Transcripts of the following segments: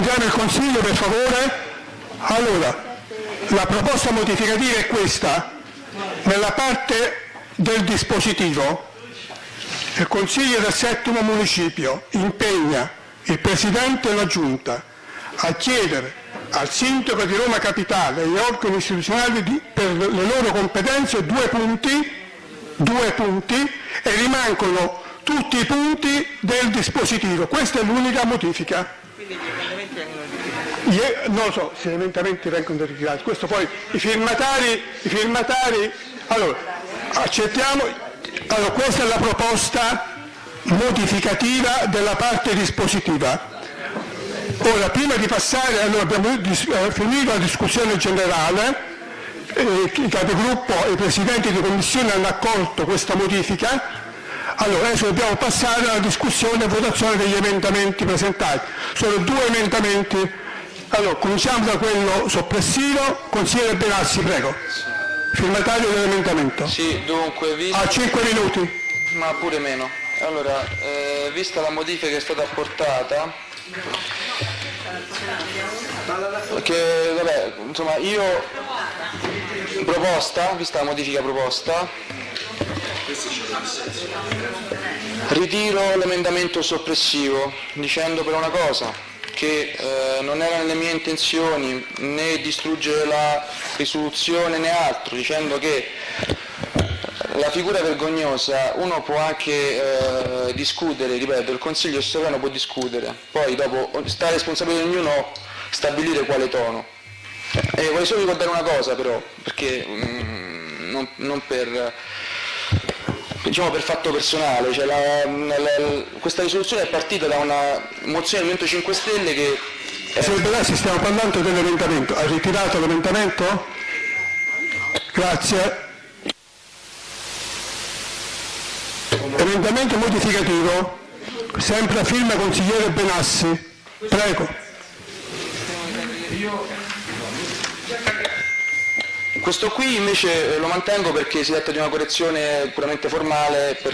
Concentriamo il Consiglio, per favore. Allora, la proposta modificativa è questa. Nella parte del dispositivo, il Consiglio del Settimo Municipio impegna il Presidente e la Giunta a chiedere al Sindaco di Roma Capitale e agli organi istituzionali per le loro competenze due punti e rimangono tutti i punti del dispositivo. Questa è l'unica modifica. Quindi gli emendamenti vengono ritirati? Non lo so se gli emendamenti vengono ritirati, questo poi i firmatari, allora accettiamo, allora questa è la proposta modificativa della parte dispositiva. Ora, prima di passare, allora abbiamo finito la discussione generale, i capigruppo e i presidenti di commissione hanno accolto questa modifica. Allora adesso dobbiamo passare alla discussione e votazione degli emendamenti presentati. Sono due emendamenti. Allora cominciamo da quello soppressivo. Consigliere Benassi, prego. Firmatario dell'emendamento. Sì, dunque, a 5 minuti. Ma pure meno. Allora, vista la modifica che è stata apportata, che vabbè, insomma io vista la modifica proposta, ritiro l'emendamento soppressivo dicendo però una cosa, che non era nelle mie intenzioni né distruggere la risoluzione né altro, dicendo che la figura vergognosa uno può anche discutere, ripeto, il Consiglio sovrano può discutere, poi dopo sta la responsabilità di ognuno stabilire quale tono. E voglio solo ricordare una cosa però, perché non per, diciamo, per fatto personale, cioè questa risoluzione è partita da una mozione del Movimento 5 Stelle che... Signor Benassi, stiamo parlando dell'emendamento. Ha ritirato l'emendamento? Grazie. Emendamento modificativo, sempre a firma consigliere Benassi. Prego. Questo qui invece lo mantengo perché si tratta di una correzione puramente formale. Per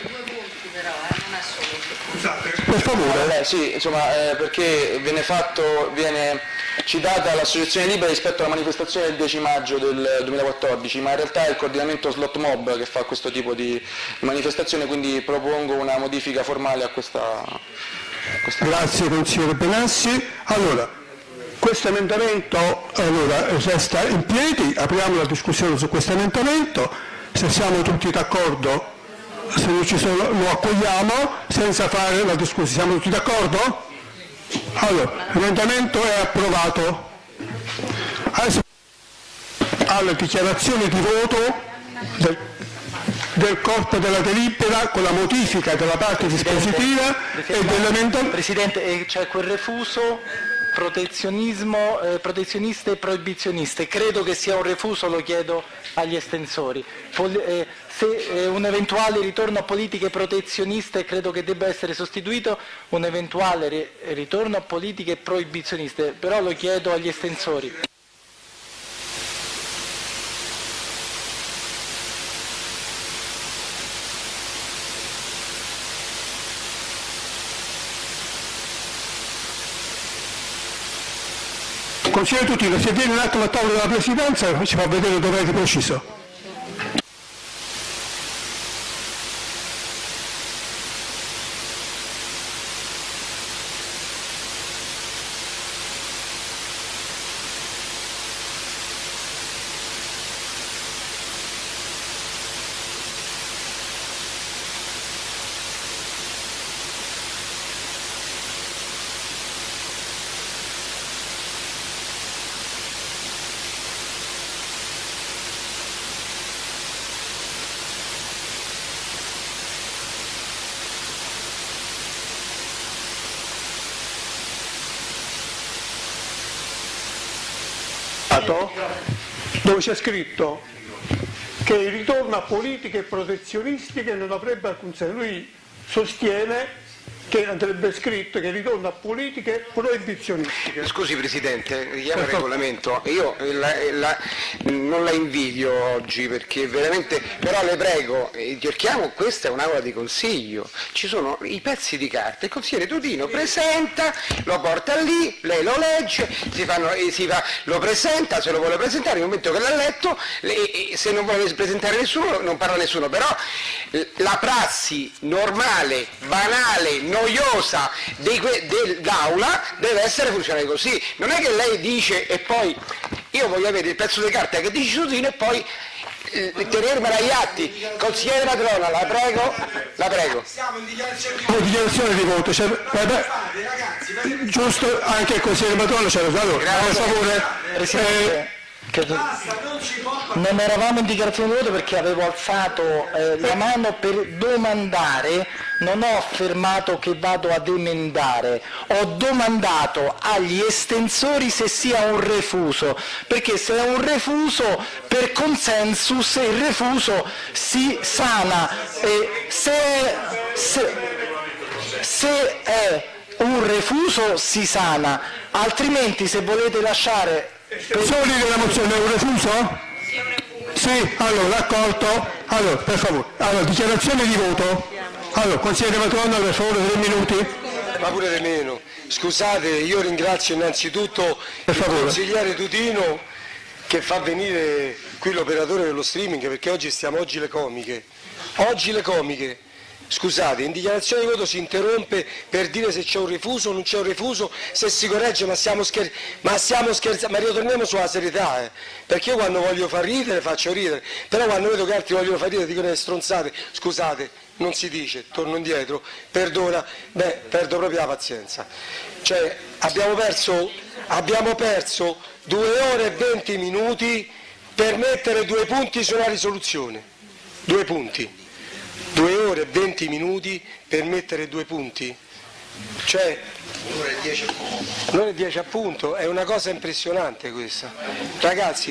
favore. Sì, insomma, perché viene citata l'associazione libera rispetto alla manifestazione del 10 maggio del 2014, ma in realtà è il coordinamento Slot Mob che fa questo tipo di manifestazione, quindi propongo una modifica formale a questa... Grazie consigliere Benassi. Allora, questo emendamento resta in piedi, apriamo la discussione su questo emendamento, se siamo tutti d'accordo, se non ci sono, lo accogliamo senza fare la discussione. Siamo tutti d'accordo? Allora, l'emendamento è approvato. Adesso alle dichiarazioni di voto del corpo della delibera con la modifica della parte dispositiva e dell'emendamento. Presidente, c'è quel refuso protezioniste e proibizioniste. Credo che sia un refuso, lo chiedo agli estensori. Se un eventuale ritorno a politiche protezioniste, credo che debba essere sostituito un eventuale ritorno a politiche proibizioniste, però lo chiedo agli estensori. Consigliere Tutino, se viene in atto la tavola della Presidenza ci fa vedere dove è di preciso. Dove c'è scritto che il ritorno a politiche protezionistiche non avrebbe alcun senso. Lui sostiene che andrebbe scritto che ritorna a politiche proibizionistiche. Scusi Presidente, richiamo il regolamento, io non la invidio oggi perché veramente, però le prego, cerchiamo, questa è un'aula di consiglio, ci sono i pezzi di carta, il consigliere Tutino presenta, lo porta lì, lei lo legge, lo presenta, se lo vuole presentare, nel momento che l'ha letto, se non vuole presentare nessuno non parla nessuno, però la prassi normale, banale, noiosa dell'aula deve essere funzionale così, non è che lei dice e poi io voglio avere il pezzo di carta che dice Tutino e poi tenermela agli atti. Consigliere Matrona, la prego. Siamo in dichiarazione di voto. Giusto, anche il consigliere Matrona c'era dato. Per favore. Presidente, non eravamo in dichiarazione di voto perché avevo alzato la mano per domandare, non ho affermato che vado ad emendare, ho domandato agli estensori se sia un refuso, perché se è un refuso per consensus il refuso si sana, se è un refuso si sana, altrimenti se volete lasciare... Soli della mozione è un refuso? Sì, allora accolto. Allora, per favore. Allora, dichiarazione di voto. Allora, consigliere Matrona, per favore, 3 minuti. Ma pure di meno. Scusate, io ringrazio innanzitutto il consigliere Tutino che fa venire qui l'operatore dello streaming, perché oggi le comiche. Oggi le comiche. Scusate, in dichiarazione di voto si interrompe per dire se c'è un refuso o non c'è un refuso, se si corregge, ma stiamo scherzando, ma ritorniamo sulla serietà, perché io quando voglio far ridere faccio ridere, però quando vedo che altri vogliono far ridere dicono stronzate, scusate, non si dice, torno indietro, perdona, perdo proprio la pazienza. Cioè, abbiamo perso 2 ore e 20 minuti per mettere 2 punti sulla risoluzione, 2 punti. 2 ore e 20 minuti per mettere 2 punti, cioè l'ora e 10 appunto, è una cosa impressionante questa. Ragazzi,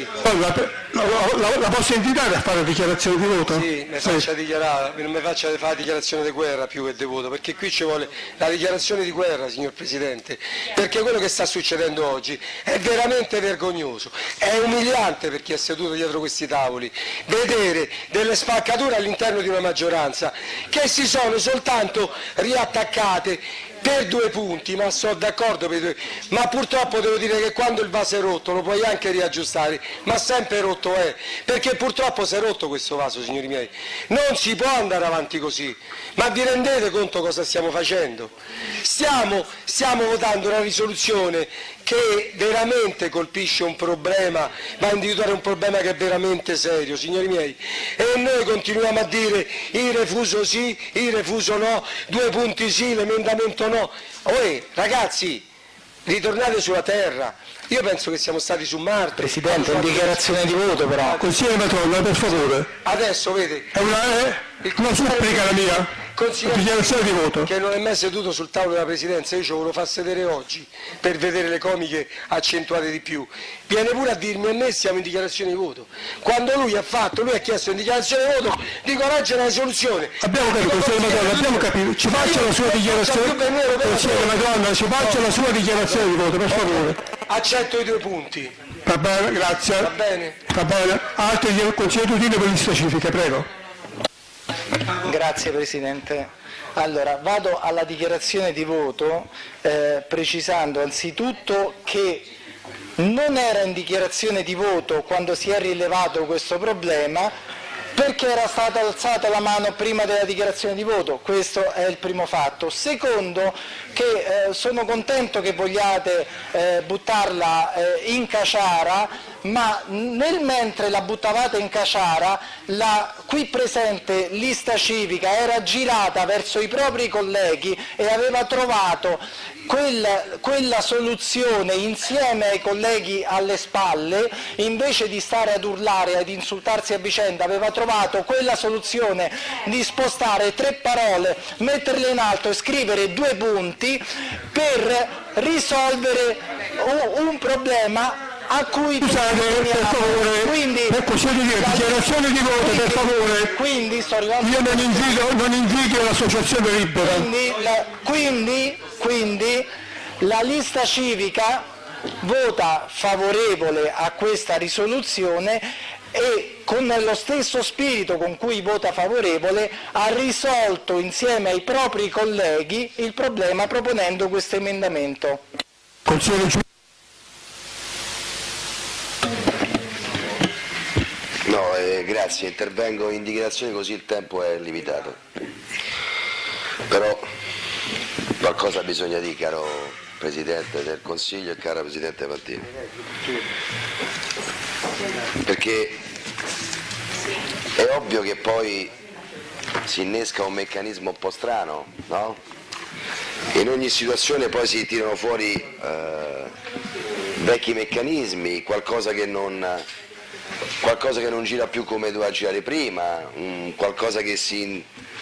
la posso invitare a fare la dichiarazione di voto? Sì, mi faccia dichiarare, non mi faccia fare la dichiarazione di guerra più che di voto, perché qui ci vuole la dichiarazione di guerra, signor Presidente, perché quello che sta succedendo oggi è veramente vergognoso, è umiliante per chi è seduto dietro questi tavoli, vedere delle spaccature all'interno di una maggioranza che si sono soltanto riattaccate per 2 punti, ma sono d'accordo per 2, ma purtroppo devo dire che quando il vaso è rotto lo puoi anche riaggiustare, ma sempre rotto è, perché purtroppo si è rotto questo vaso, signori miei, non si può andare avanti così, ma vi rendete conto cosa stiamo facendo? Stiamo votando una risoluzione che veramente colpisce un problema, va a individuare un problema che è veramente serio, signori miei, e noi continuiamo a dire il refuso sì, il refuso no, 2 punti sì, l'emendamento no. Ragazzi, ritornate sulla terra, io penso che siamo stati su Marte. Presidente, in dichiarazione di voto però. Consigliere Matrona, per favore. Adesso vede. È una supplica la mia. Dichiarazione di voto. Che non è mai seduto sul tavolo della Presidenza, io ci volevo far sedere oggi per vedere le comiche accentuate di più. Viene pure a dirmi a me siamo in dichiarazione di voto. Quando lui ha chiesto in dichiarazione di voto, dico legge una risoluzione. Abbiamo capito, consigliere Matrona, abbiamo capito. Ci faccia la sua dichiarazione. Consigliere Matrona, ci faccia la sua dichiarazione di voto, per favore. Accetto i 2 punti. Va bene, grazie. Va bene. Va bene. Altri consigliere Tutino per le specifiche, prego. Grazie Presidente. Allora, vado alla dichiarazione di voto precisando anzitutto che non era in dichiarazione di voto quando si è rilevato questo problema, perché era stata alzata la mano prima della dichiarazione di voto, questo è il primo fatto. Secondo, che sono contento che vogliate buttarla in caciara, ma mentre la buttavate in caciara, la qui presente lista civica era girata verso i propri colleghi e aveva trovato quella soluzione insieme ai colleghi alle spalle, invece di stare ad urlare e ad insultarsi a vicenda, aveva trovato quella soluzione di spostare 3 parole, metterle in alto e scrivere 2 punti per risolvere un problema a cui scusate, per favore, quindi dichiarazione di voto, per favore. Quindi sto arrivando. Io non invito l'associazione libera. Quindi la lista civica vota favorevole a questa risoluzione e con lo stesso spirito con cui vota favorevole ha risolto insieme ai propri colleghi il problema proponendo questo emendamento. No, grazie, intervengo in dichiarazione così il tempo è limitato. Però qualcosa bisogna dire, caro Presidente del Consiglio e cara Presidente Fantini. Perché è ovvio che poi si innesca un meccanismo un po' strano, no? In ogni situazione poi si tirano fuori vecchi meccanismi, qualcosa che non gira più come doveva girare prima, qualcosa che si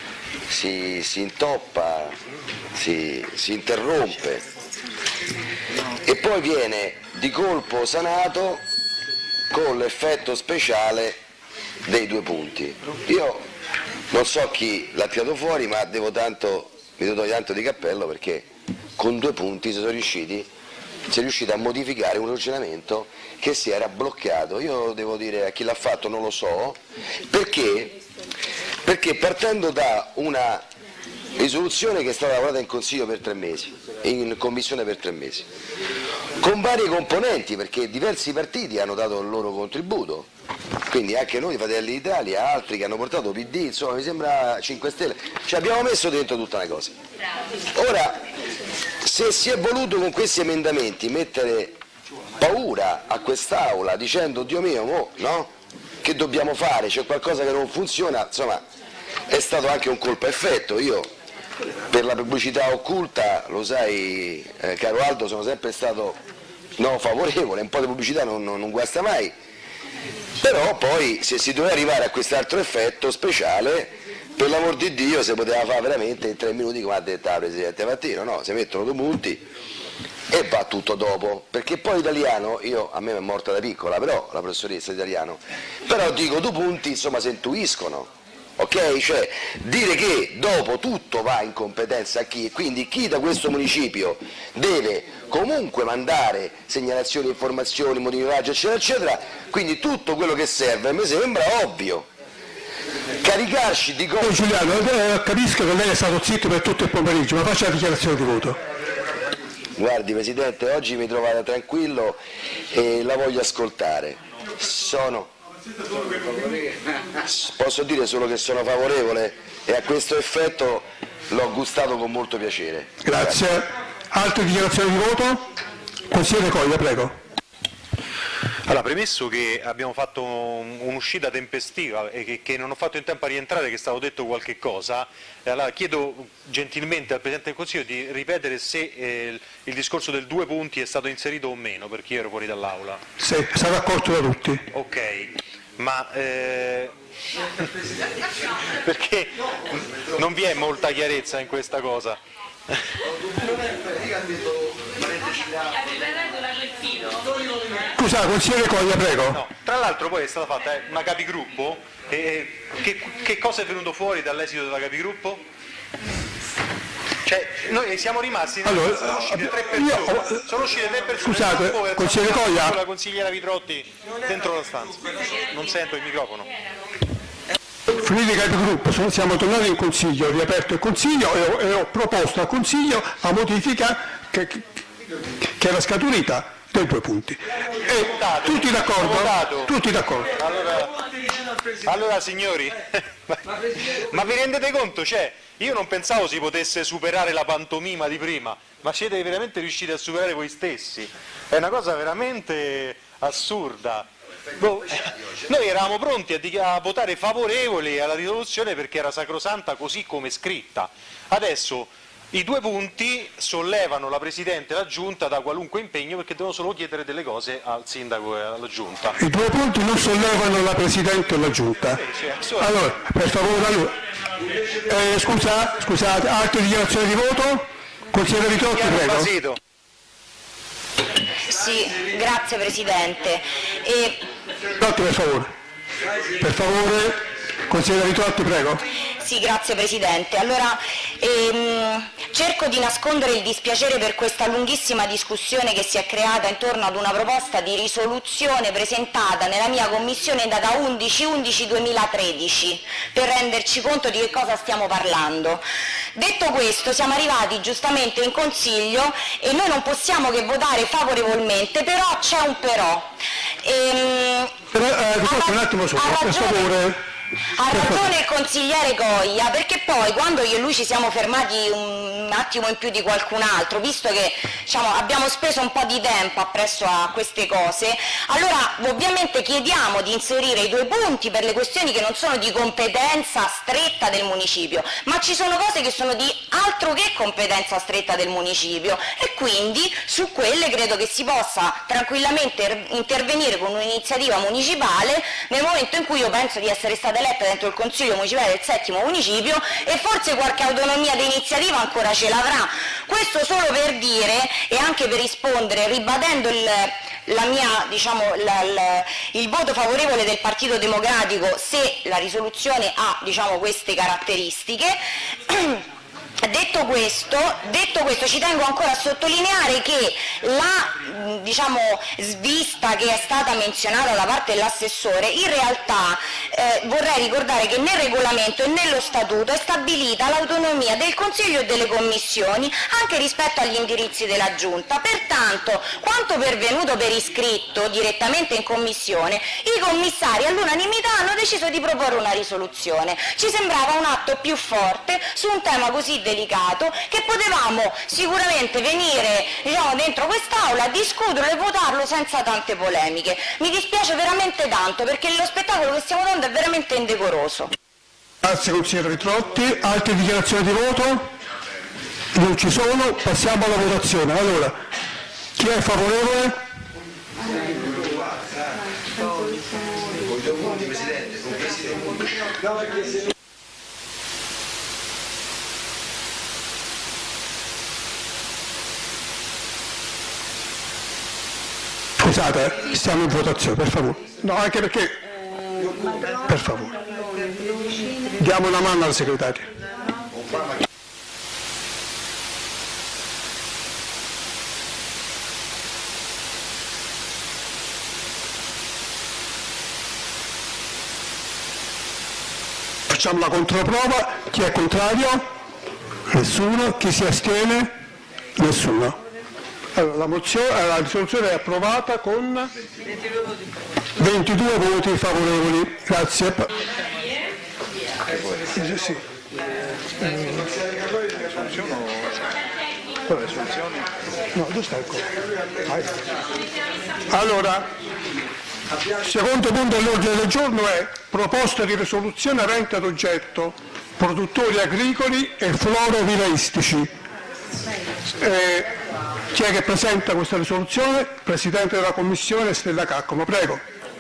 intoppa, si interrompe e poi viene di colpo sanato con l'effetto speciale dei 2 punti. Io non so chi l'ha tirato fuori, ma mi devo tanto di cappello, perché con 2 punti si è riusciti a modificare un ragionamento che si era bloccato. Io devo dire a chi l'ha fatto non lo so, perché partendo da una risoluzione che è stata lavorata in Consiglio per 3 mesi, in Commissione per 3 mesi, con vari componenti, perché diversi partiti hanno dato il loro contributo, quindi anche noi Fratelli d'Italia, altri che hanno portato PD, insomma mi sembra 5 Stelle, ci abbiamo messo dentro tutta una cosa. Ora, se si è voluto con questi emendamenti mettere paura a quest'Aula dicendo Dio mio, no? Che dobbiamo fare? C'è qualcosa che non funziona, insomma è stato anche un colpo a effetto. Io per la pubblicità occulta, lo sai caro Aldo, sono sempre stato favorevole, un po' di pubblicità non guasta mai, però poi se si doveva arrivare a quest'altro effetto speciale, per l'amor di Dio si poteva fare veramente in 3 minuti come ha detto la Presidente Mattino, no? Si mettono 2 punti e va tutto dopo, perché poi l'italiano, a me è morta da piccola, però la professoressa di italiano, però dico 2 punti insomma si intuiscono. Ok? Cioè dire che dopo tutto va in competenza a chi, quindi chi da questo municipio deve comunque mandare segnalazioni, informazioni, monitoraggio eccetera eccetera, quindi tutto quello che serve mi sembra ovvio. Caricarci di cose. Giuliano, capisco che lei è stato zitto per tutto il pomeriggio, ma faccia la dichiarazione di voto. Guardi Presidente, oggi mi trovate tranquillo e la voglio ascoltare. Posso dire solo che sono favorevole e a questo effetto l'ho gustato con molto piacere. Grazie. Altre dichiarazioni di voto? Consigliere Coglia, prego. Allora, premesso che abbiamo fatto un'uscita tempestiva e che non ho fatto in tempo a rientrare, che è stato detto qualche cosa, allora chiedo gentilmente al Presidente del Consiglio di ripetere se il discorso del 2 punti è stato inserito o meno, perché io ero fuori dall'Aula. Sì, è stato accolto da tutti. Ok, ma perché non vi è molta chiarezza in questa cosa? Scusa, consigliere Coglia, prego. No, tra l'altro poi è stata fatta una capigruppo, che cosa è venuto fuori dall'esito della capigruppo? Cioè, noi siamo rimasti, allora, sono uscite 3 persone, scusate, consigliere Coglia, con la consigliera Vitrotti dentro la stanza, non sento il microfono. Finiti i capigruppo, siamo tornati in Consiglio, ho riaperto il Consiglio e ho proposto al Consiglio la modifica che era scaturita dei 2 punti. E tutti d'accordo? Tutti d'accordo. Allora signori, ma vi rendete conto? Cioè, io non pensavo si potesse superare la pantomima di prima, ma siete veramente riusciti a superare voi stessi. È una cosa veramente assurda. Noi eravamo pronti a votare favorevoli alla risoluzione perché era sacrosanta così come scritta. Adesso i 2 punti sollevano la Presidente e la Giunta da qualunque impegno perché devono solo chiedere delle cose al Sindaco e alla Giunta. I 2 punti non sollevano la Presidente e la Giunta. Allora, per favore, scusate, altre dichiarazioni di voto? Consigliere Vitrotti, prego. Sì, grazie Presidente. Per favore, consigliere Ritolti, prego. Sì, grazie Presidente. Allora, cerco di nascondere il dispiacere per questa lunghissima discussione che si è creata intorno ad una proposta di risoluzione presentata nella mia commissione in data 11/11/2013 per renderci conto di che cosa stiamo parlando. Detto questo, siamo arrivati giustamente in Consiglio e noi non possiamo che votare favorevolmente, però c'è un però. Un attimo solo, per favore. Ha ragione il consigliere Coia, perché poi quando io e lui ci siamo fermati un attimo in più di qualcun altro, visto che abbiamo speso un po' di tempo appresso a queste cose, allora ovviamente chiediamo di inserire i 2 punti per le questioni che non sono di competenza stretta del municipio, ma ci sono cose che sono di altro che competenza stretta del municipio e quindi su quelle credo che si possa tranquillamente intervenire con un'iniziativa municipale nel momento in cui io penso di essere stata eletta dentro il Consiglio municipale del 7° municipio e forse qualche autonomia di iniziativa ancora ce l'avrà. Questo solo per dire e anche per rispondere, ribadendo il voto favorevole del Partito Democratico se la risoluzione ha queste caratteristiche. Detto questo, ci tengo ancora a sottolineare che la svista che è stata menzionata da parte dell'assessore, in realtà vorrei ricordare che nel regolamento e nello statuto è stabilita l'autonomia del Consiglio e delle commissioni anche rispetto agli indirizzi della Giunta. Pertanto, quanto pervenuto per iscritto direttamente in Commissione, i commissari all'unanimità hanno deciso di proporre una risoluzione. Ci sembrava un atto più forte su un tema così delicato che potevamo sicuramente venire dentro quest'Aula, discuterlo e votarlo senza tante polemiche. Mi dispiace veramente tanto perché lo spettacolo che stiamo dando è veramente indecoroso. Grazie consigliere Ritrotti. Altre dichiarazioni di voto? Non ci sono, passiamo alla votazione. Allora, chi è favorevole? Scusate, stiamo in votazione, per favore. No, anche perché... Per favore. Diamo una mano al segretario. Facciamo la controprova. Chi è contrario? Nessuno. Chi si astiene? Nessuno. Allora, la risoluzione è approvata con 22 voti favorevoli. Grazie. Sì. No, dove sta il copo? Allora, il secondo punto dell'ordine del giorno è proposta di risoluzione avente ad oggetto produttori agricoli e florovivaistici. Chi è che presenta questa risoluzione? Presidente della Commissione Stella Caccomo, prego.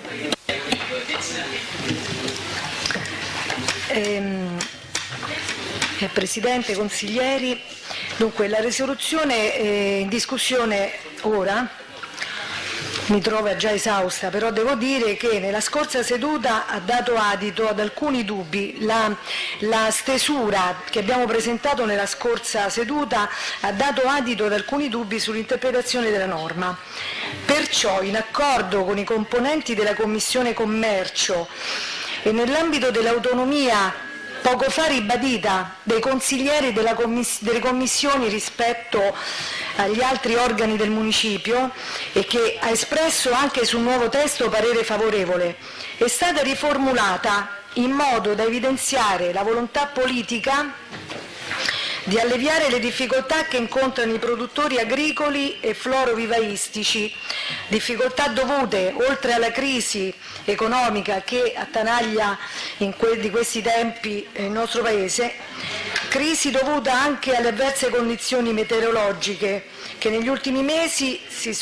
Presidente, consiglieri, dunque la risoluzione in discussione ora mi trova già esausta, però devo dire che nella scorsa seduta ha dato adito ad alcuni dubbi. La stesura che abbiamo presentato nella scorsa seduta ha dato adito ad alcuni dubbi sull'interpretazione della norma. Perciò, in accordo con i componenti della Commissione Commercio e nell'ambito dell'autonomia poco fa ribadita dei consiglieri delle commissioni rispetto agli altri organi del municipio e che ha espresso anche sul nuovo testo parere favorevole, è stata riformulata in modo da evidenziare la volontà politica di alleviare le difficoltà che incontrano i produttori agricoli e florovivaistici, difficoltà dovute, oltre alla crisi economica che attanaglia di questi tempi il nostro Paese, crisi dovuta anche alle avverse condizioni meteorologiche che negli ultimi mesi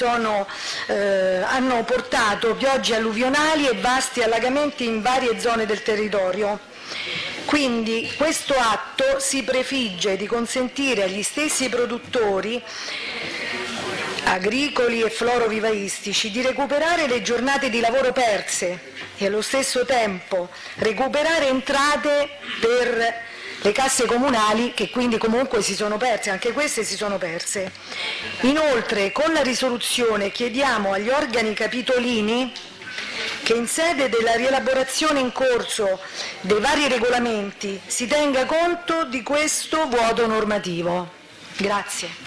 hanno portato piogge alluvionali e vasti allagamenti in varie zone del territorio. Quindi questo atto si prefigge di consentire agli stessi produttori agricoli e florovivaistici di recuperare le giornate di lavoro perse e allo stesso tempo recuperare entrate per le casse comunali, che quindi comunque si sono perse, anche queste si sono perse. Inoltre, con la risoluzione chiediamo agli organi capitolini che in sede della rielaborazione in corso dei vari regolamenti si tenga conto di questo vuoto normativo. Grazie.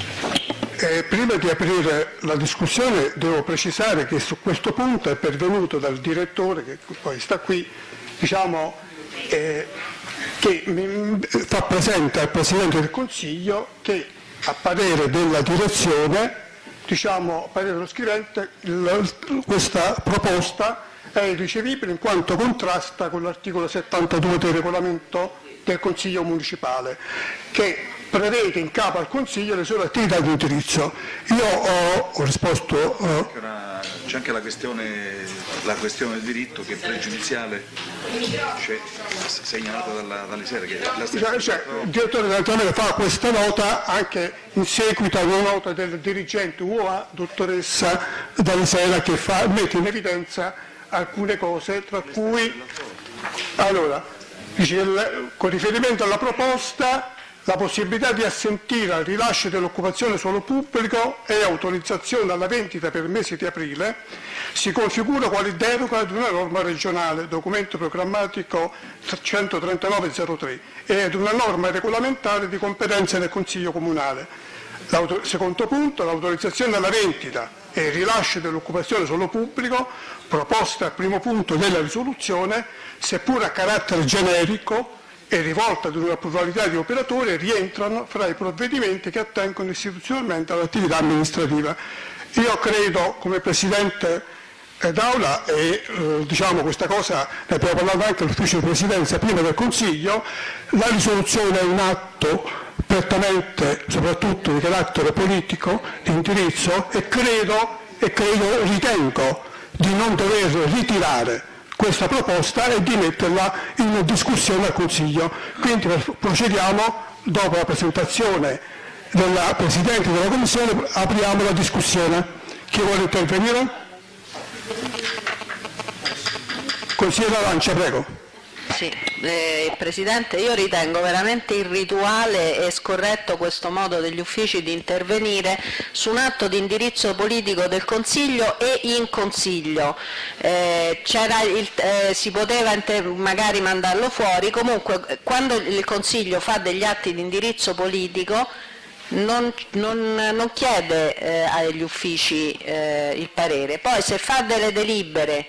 Prima di aprire la discussione devo precisare che su questo punto è pervenuto dal direttore, che poi sta qui, diciamo, che fa presente al Presidente del Consiglio che a parere della direzione, diciamo, a parere dello scrivente, questa proposta è irricevibile in quanto contrasta con l'articolo 72 del regolamento del Consiglio Municipale, che prevede in capo al Consiglio le sole attività di indirizzo. Io ho risposto... C'è anche la questione del diritto che è pregiudiziale, cioè, segnalata dalle sere. Che il direttore naturalmente fa questa nota anche in seguito a una nota del dirigente UOA, dottoressa Dalisera, che mette in evidenza alcune cose, tra cui, allora, dice, con riferimento alla proposta, la possibilità di assentire al rilascio dell'occupazione suolo pubblico e autorizzazione alla vendita per mesi di aprile si configura quale deroga ad una norma regionale, documento programmatico 13903, e ad una norma regolamentare di competenza del Consiglio Comunale. Secondo punto, l'autorizzazione alla vendita e il rilascio dell'occupazione suolo pubblico, proposta al primo punto della risoluzione, seppur a carattere generico, e rivolta ad una pluralità di operatori, rientrano fra i provvedimenti che attengono istituzionalmente all'attività amministrativa. Io credo, come Presidente d'Aula, e diciamo questa cosa ne abbiamo parlato anche all'Ufficio di Presidenza prima del Consiglio, la risoluzione è un atto prettamente, soprattutto di carattere politico, di indirizzo, e ritengo di non dover ritirare questa proposta e di metterla in discussione al Consiglio. Quindi procediamo, dopo la presentazione della Presidente della Commissione, apriamo la discussione. Chi vuole intervenire? Consigliere Lancia, prego. Sì, Presidente, io ritengo veramente irrituale e scorretto questo modo degli uffici di intervenire su un atto di indirizzo politico del Consiglio e in Consiglio. Si poteva magari mandarlo fuori, comunque quando il Consiglio fa degli atti di indirizzo politico non chiede agli uffici il parere, poi se fa delle delibere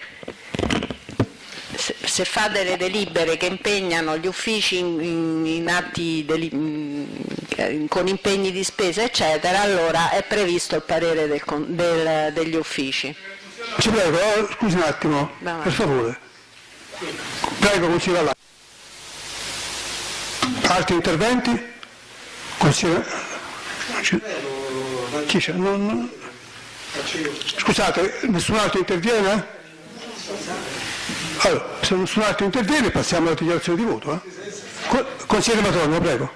che impegnano gli uffici in atti con impegni di spesa eccetera, allora è previsto il parere degli uffici. Ci prego, scusi un attimo, per favore. Prego, consigliere. Altri interventi? Scusate, nessun altro interviene? Allora, se nessun altro interviene passiamo alla dichiarazione di voto. Consigliere Matrono, prego.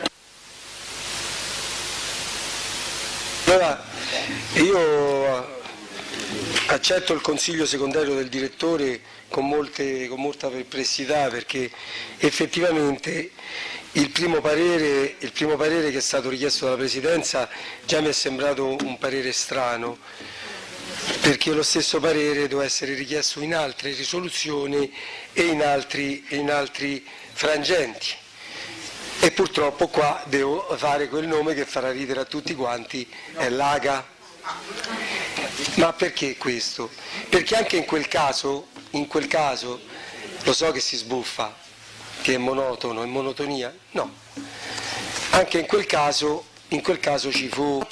Allora, io accetto il consiglio secondario del direttore con molta perplessità, perché effettivamente il primo parere che è stato richiesto dalla Presidenza già mi è sembrato un parere strano, perché lo stesso parere doveva essere richiesto in altre risoluzioni e in altri frangenti, e purtroppo qua devo fare quel nome che farà ridere a tutti quanti, è l'AGA. Ma perché questo? Perché anche in quel caso lo so che si sbuffa, che è monotono, è monotonia, no, anche in quel caso ci fu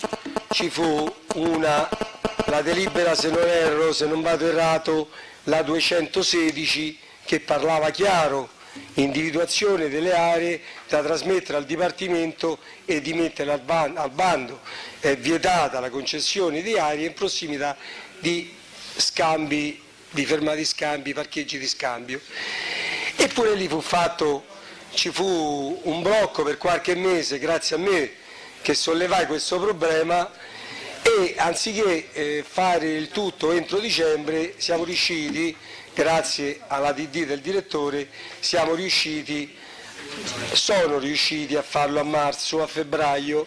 la delibera, se non vado errato, la 216, che parlava chiaro, individuazione delle aree da trasmettere al Dipartimento e di mettere al bando. È vietata la concessione di aree in prossimità di scambi, di fermati scambi, parcheggi di scambio. Eppure lì ci fu un blocco per qualche mese, grazie a me che sollevai questo problema, e anziché fare il tutto entro dicembre siamo riusciti, grazie alla DD del direttore, sono riusciti a farlo a marzo, a febbraio,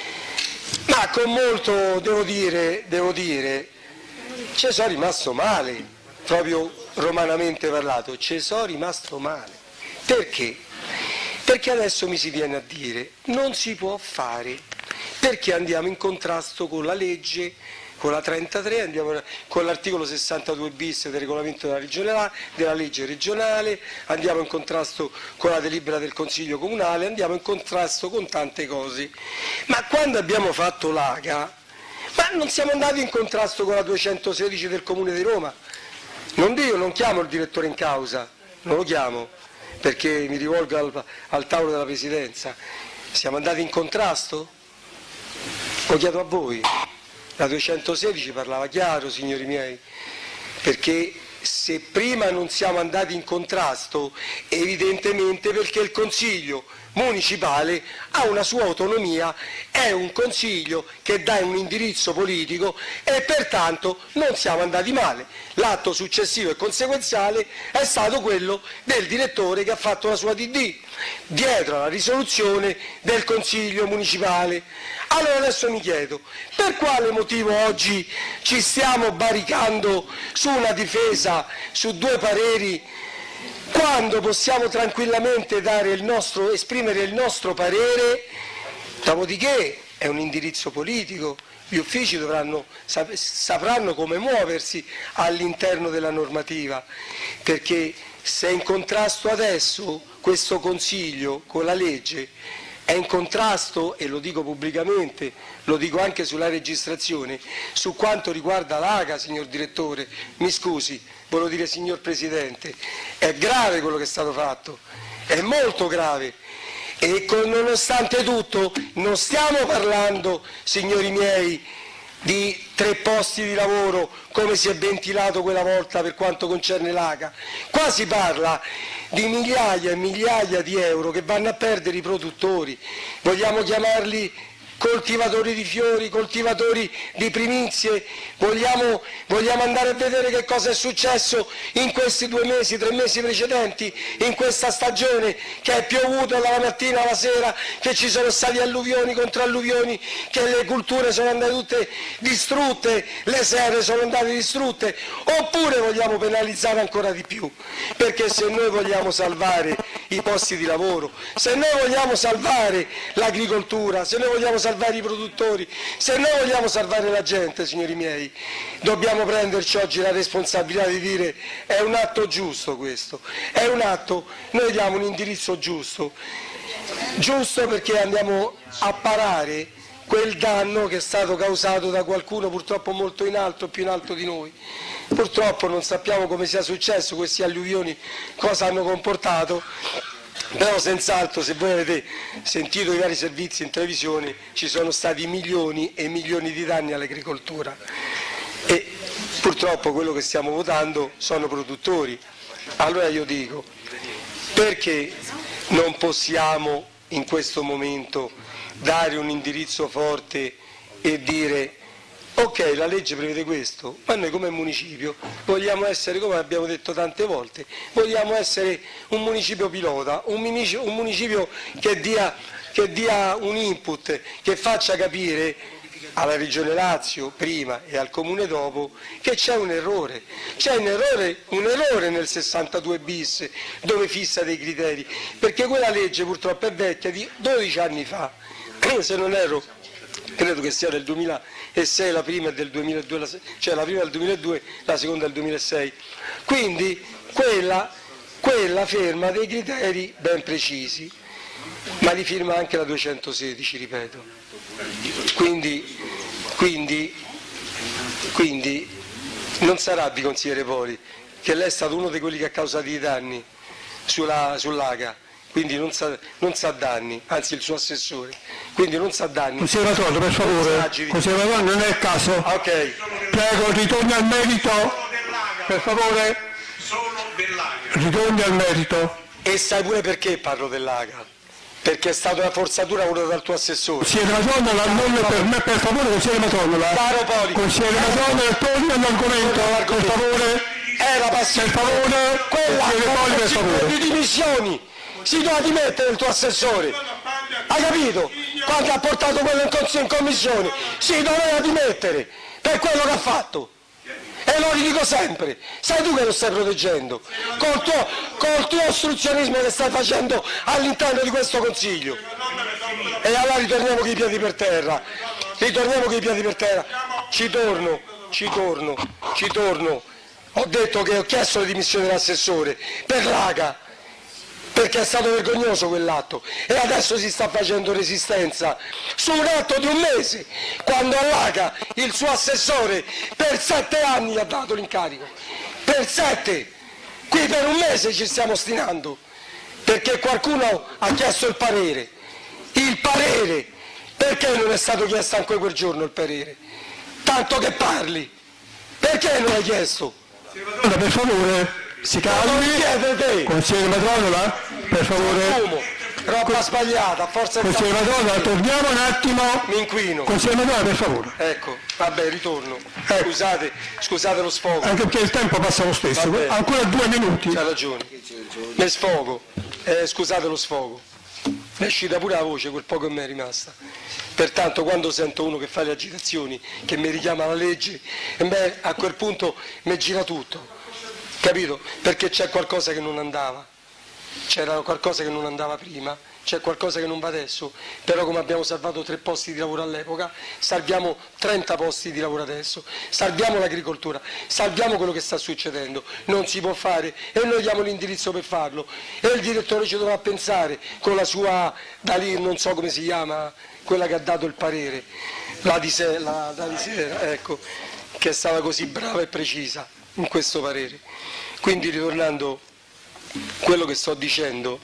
ma con molto, devo dire, ci sono rimasto male, proprio romanamente parlato, ci sono rimasto male. Perché? Perché adesso mi si viene a dire non si può fare, perché andiamo in contrasto con la legge, con la 33, con l'articolo 62 bis del regolamento della legge regionale, andiamo in contrasto con la delibera del Consiglio Comunale, andiamo in contrasto con tante cose. Ma quando abbiamo fatto l'AGA, ma non siamo andati in contrasto con la 216 del Comune di Roma? Non chiamo il direttore in causa, non lo chiamo, perché mi rivolgo al tavolo della Presidenza. Siamo andati in contrasto? Lo chiedo a voi. La 216 parlava chiaro, signori miei, perché se prima non siamo andati in contrasto, evidentemente perché il Consiglio municipale ha una sua autonomia, è un Consiglio che dà un indirizzo politico e pertanto non siamo andati male. L'atto successivo e conseguenziale è stato quello del direttore che ha fatto la sua DD, dietro alla risoluzione del Consiglio municipale. Allora adesso mi chiedo, per quale motivo oggi ci stiamo barricando su una difesa, su due pareri, quando possiamo tranquillamente esprimere il nostro parere, dopodiché è un indirizzo politico, gli uffici sapranno come muoversi all'interno della normativa, perché se è in contrasto adesso questo Consiglio con la legge, è in contrasto, e lo dico pubblicamente, lo dico anche sulla registrazione, su quanto riguarda l'AGA, signor Direttore, mi scusi, volevo dire signor Presidente, è grave quello che è stato fatto, è molto grave, e nonostante tutto non stiamo parlando, signori miei, di 3 posti di lavoro come si è ventilato quella volta per quanto concerne l'AGA, qua si parla di migliaia e migliaia di euro che vanno a perdere i produttori, vogliamo chiamarli coltivatori di fiori, coltivatori di primizie, vogliamo andare a vedere che cosa è successo in questi 2 mesi, 3 mesi precedenti, in questa stagione che è piovuto dalla mattina alla sera, che ci sono stati alluvioni contro alluvioni, che le culture sono andate tutte distrutte, le serre sono andate distrutte, oppure vogliamo penalizzare ancora di più? Perché se noi vogliamo salvare i posti di lavoro, se noi vogliamo salvare l'agricoltura, se noi vogliamo salvare i produttori, se noi vogliamo salvare la gente, signori miei, dobbiamo prenderci oggi la responsabilità di dire è un atto giusto questo, è un atto, noi diamo un indirizzo giusto perché andiamo a parare quel danno che è stato causato da qualcuno purtroppo molto in alto, più in alto di noi. Purtroppo non sappiamo come sia successo, questi alluvioni cosa hanno comportato, però senz'altro, se voi avete sentito i vari servizi in televisione, ci sono stati milioni e milioni di danni all'agricoltura e purtroppo quello che stiamo votando sono produttori. Allora io dico, perché non possiamo in questo momento dare un indirizzo forte e dire ok, la legge prevede questo, ma noi come municipio vogliamo essere, come abbiamo detto tante volte, vogliamo essere un municipio pilota, un municipio che dia un input, che faccia capire alla Regione Lazio prima e al Comune dopo che c'è un errore nel 62 bis dove fissa dei criteri, perché quella legge purtroppo è vecchia di 12 anni fa, se non erro, credo che sia del 2006, la prima è del 2002, cioè la prima del 2002, la seconda del 2006, quindi quella ferma dei criteri ben precisi, ma li firma anche la 216, ripeto, quindi non sarà di consigliere Poli, che lei è stato uno di quelli che ha causato i danni sull'AGA, quindi non sa danni, anzi il suo assessore, quindi non sa danni. Conservatore, per favore, conservatore, non è il caso. Ok. Prego, ritorni al merito, per favore. Sono dell'AGA. Ritorni al merito. E sai pure perché parlo dell'AGA? perché è stata una forzatura voluta dal tuo assessore. Consigliere Matronola, non per me, per favore, consigliere Matronola. Caro Poli. Consigliere Matronola, torni all'argomento, per favore. Era passiva. Per favore, quella per favore. di dimissioni. Si doveva dimettere il tuo assessore. Hai capito? Quando ha portato quello in commissione, si doveva dimettere per quello che ha fatto. E lo ridico sempre, sai tu che lo stai proteggendo, col tuo ostruzionismo che stai facendo all'interno di questo Consiglio. E allora ritorniamo con i piedi per terra, ci torno. Ho detto che ho chiesto le dimissioni dell'assessore per l'AGA, perché è stato vergognoso quell'atto, e adesso si sta facendo resistenza su un atto di un mese, quando all'AGA il suo assessore per 7 anni ha dato l'incarico, per 7, qui per un mese ci stiamo ostinando, perché qualcuno ha chiesto il parere, perché non è stato chiesto anche quel giorno il parere? Tanto che parli, perché non l'hai chiesto? Allora, per favore, si calmi. Consigliere Matronola, per favore. Roba sbagliata, forza. Consigliere Matronola, torniamo un attimo. Mi inquino. Consigliere Matronola, per favore. Ecco, vabbè, ritorno. Scusate lo sfogo. Anche perché il tempo passa lo stesso. Vabbè. Ancora 2 minuti. C'ha ragione. Ne sfogo. Scusate lo sfogo. Mi è uscita pure la voce, quel poco che mi è rimasta. Pertanto quando sento uno che fa le agitazioni, che mi richiama la legge, a quel punto mi gira tutto. Capito? Perché c'è qualcosa che non andava, c'era qualcosa che non andava prima, c'è qualcosa che non va adesso, però come abbiamo salvato 3 posti di lavoro all'epoca, salviamo 30 posti di lavoro adesso, salviamo l'agricoltura, salviamo quello che sta succedendo, non si può fare e noi diamo l'indirizzo per farlo e il direttore ci dovrà pensare con la sua, da lì non so come si chiama, quella che ha dato il parere, la di sera, ecco, che è stata così brava e precisa in questo parere. Quindi ritornando a quello che sto dicendo,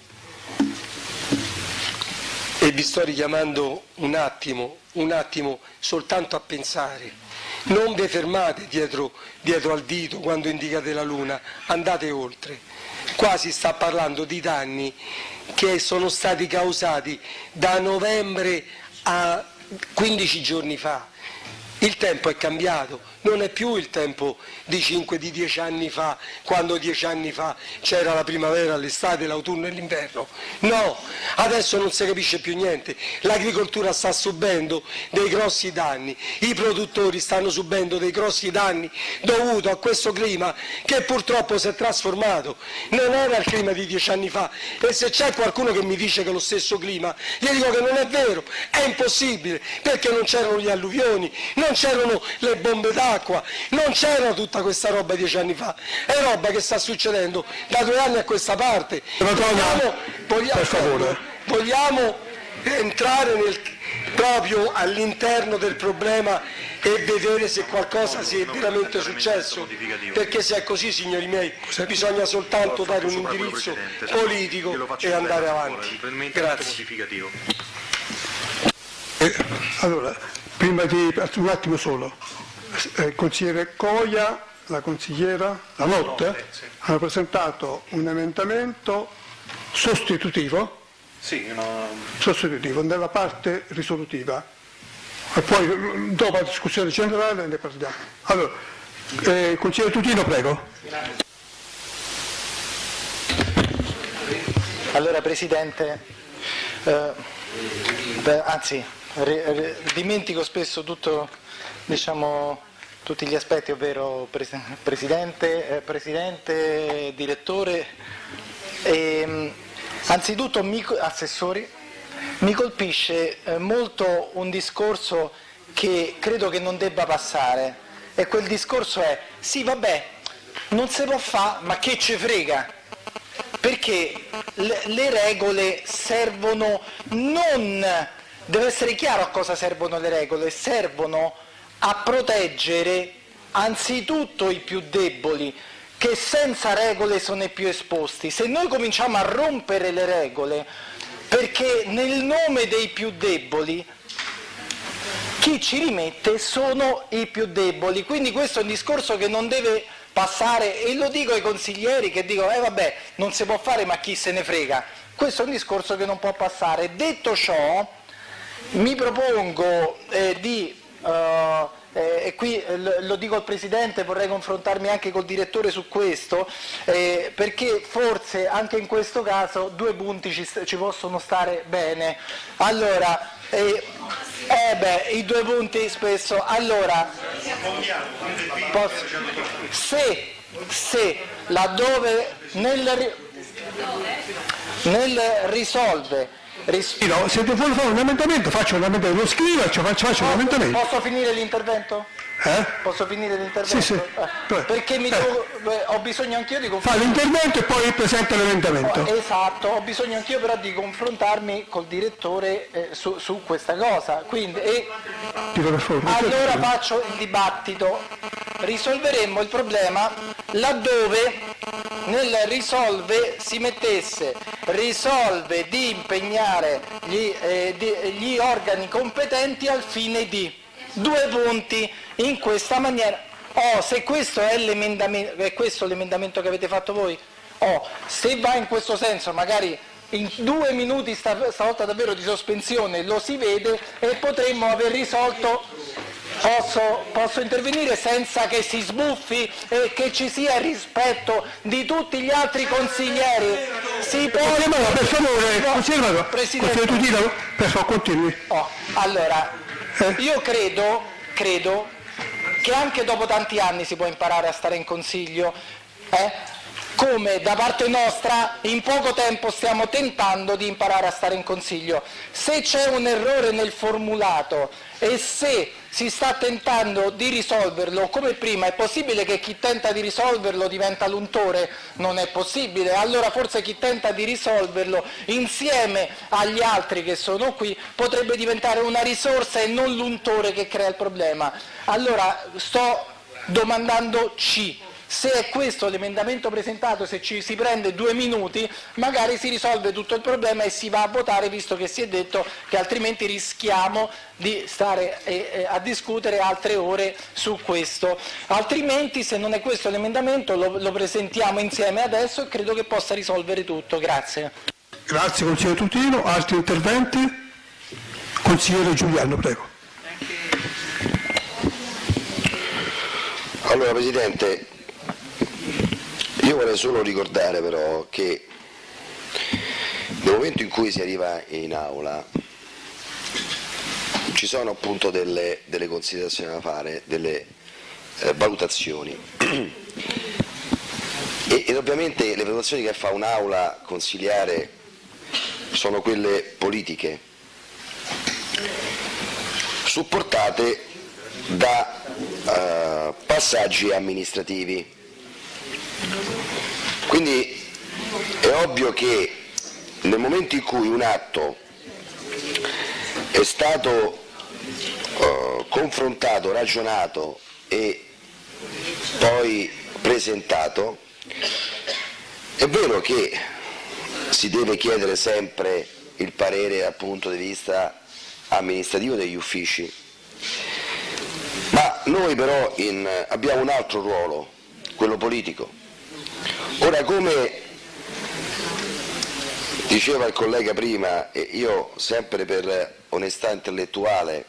e vi sto richiamando un attimo soltanto a pensare, non vi fermate dietro al dito quando indicate la luna, andate oltre. Qua si sta parlando di danni che sono stati causati da novembre a 15 giorni fa. Il tempo è cambiato, non è più il tempo di 10 anni fa, quando 10 anni fa c'era la primavera, l'estate, l'autunno e l'inverno. No, adesso non si capisce più niente, l'agricoltura sta subendo dei grossi danni, i produttori stanno subendo dei grossi danni dovuto a questo clima che purtroppo si è trasformato, non era il clima di 10 anni fa e se c'è qualcuno che mi dice che è lo stesso clima, gli dico che non è vero, è impossibile, perché non c'erano gli alluvioni, non c'erano le bombe d'acqua, non c'era tutta questa roba 10 anni fa, è roba che sta succedendo da 2 anni a questa parte. Vogliamo entrare proprio all'interno del problema e vedere se qualcosa sia veramente successo, perché se è così, signori miei, bisogna soltanto dare un indirizzo politico e andare avanti. Grazie. Allora, prima di un attimo solo, il consigliere Coia, la consigliera La Notte hanno presentato un emendamento sostitutivo, sostitutivo nella parte risolutiva e poi dopo la discussione generale ne parliamo. Allora, consigliere Tutino, prego. Allora Presidente, dimentico spesso tutto, tutti gli aspetti, ovvero Presidente, Direttore, anzitutto assessori, mi colpisce molto un discorso che credo che non debba passare, e quel discorso è: sì vabbè, non si può fare, ma che ce frega, perché le regole servono non... Deve essere chiaro a cosa servono le regole, servono a proteggere anzitutto i più deboli, che senza regole sono i più esposti. Se noi cominciamo a rompere le regole, perché nel nome dei più deboli, chi ci rimette sono i più deboli, quindi questo è un discorso che non deve passare, e lo dico ai consiglieri che dicono vabbè, non si può fare, ma chi se ne frega. questo è un discorso che non può passare. Detto ciò, mi propongo e qui lo dico al Presidente, vorrei confrontarmi anche col Direttore su questo, perché forse anche in questo caso 2 punti ci possono stare bene. Allora, i 2 punti spesso, allora, se laddove nel risolve. No, se vuole fare un emendamento, faccio un emendamento, lo scrivo e faccio un emendamento. Posso finire l'intervento? Posso finire l'intervento? Sì. Perché ho bisogno anch'io di fa l'intervento e poi presenta l'emendamento. Esatto, ho bisogno anch'io però di confrontarmi col Direttore su questa cosa. Quindi, allora faccio il dibattito. Risolveremmo il problema laddove nel risolve si mettesse risolve di impegnare gli organi competenti al fine di 2 punti. In questa maniera, se questo è l'emendamento, è questo l'emendamento che avete fatto voi, se va in questo senso, magari in 2 minuti stavolta davvero di sospensione lo si vede e potremmo aver risolto. Posso intervenire senza che si sbuffi e che ci sia il rispetto di tutti gli altri consiglieri? Per favore, Presidente, per favore, continui. Allora, io credo che anche dopo tanti anni si può imparare a stare in consiglio, come da parte nostra in poco tempo stiamo tentando di imparare a stare in consiglio. Se c'è un errore nel formulato e se si sta tentando di risolverlo come prima, è possibile che chi tenta di risolverlo diventa l'untore? Non è possibile. Allora forse chi tenta di risolverlo insieme agli altri che sono qui potrebbe diventare una risorsa e non l'untore che crea il problema. Allora sto domandando se è questo l'emendamento presentato, se ci si prende 2 minuti, magari si risolve tutto il problema e si va a votare, visto che si è detto che altrimenti rischiamo di stare a discutere altre ore su questo. Altrimenti, se non è questo l'emendamento, lo presentiamo insieme adesso e credo che possa risolvere tutto. Grazie. Grazie consigliere Tutino. Altri interventi? Consigliere Giuliano, prego. Allora Presidente, io vorrei solo ricordare però che nel momento in cui si arriva in aula ci sono appunto delle considerazioni da fare, delle valutazioni e ovviamente le valutazioni che fa un'aula consiliare sono quelle politiche, supportate da passaggi amministrativi. Quindi è ovvio che nel momento in cui un atto è stato confrontato, ragionato e poi presentato, è vero che si deve chiedere sempre il parere dal punto di vista amministrativo degli uffici, ma noi però abbiamo un altro ruolo, quello politico. Ora, come diceva il collega prima, e io sempre per onestà intellettuale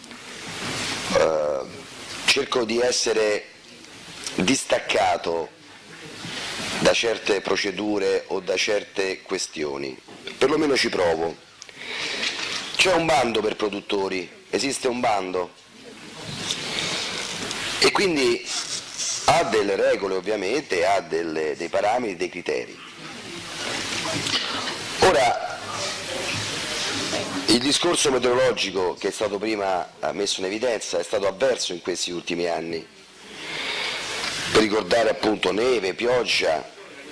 cerco di essere distaccato da certe procedure o da certe questioni, perlomeno ci provo. C'è un bando per produttori, esiste un bando e quindi ha delle regole ovviamente, ha dei parametri, dei criteri. Ora, il discorso meteorologico che è stato prima messo in evidenza è stato avverso in questi ultimi anni, per ricordare appunto neve, pioggia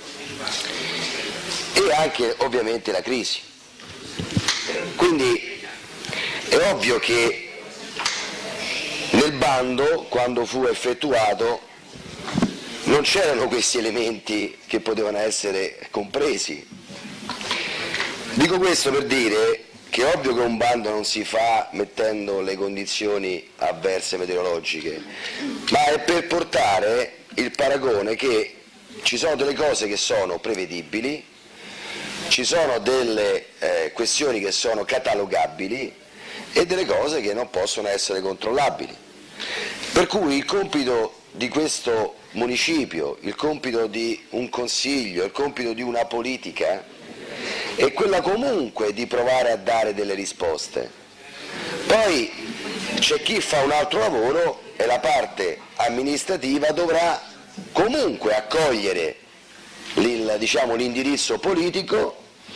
e anche ovviamente la crisi. Quindi è ovvio che nel bando, quando fu effettuato, non c'erano questi elementi che potevano essere compresi. Dico questo per dire che è ovvio che un bando non si fa mettendo le condizioni avverse meteorologiche, ma è per portare il paragone che ci sono delle cose che sono prevedibili, ci sono delle questioni che sono catalogabili e delle cose che non possono essere controllabili. Per cui il compito di questo municipio, il compito di un consiglio, il compito di una politica è quella comunque di provare a dare delle risposte. Poi c'è chi fa un altro lavoro e la parte amministrativa dovrà comunque accogliere l'indirizzo politico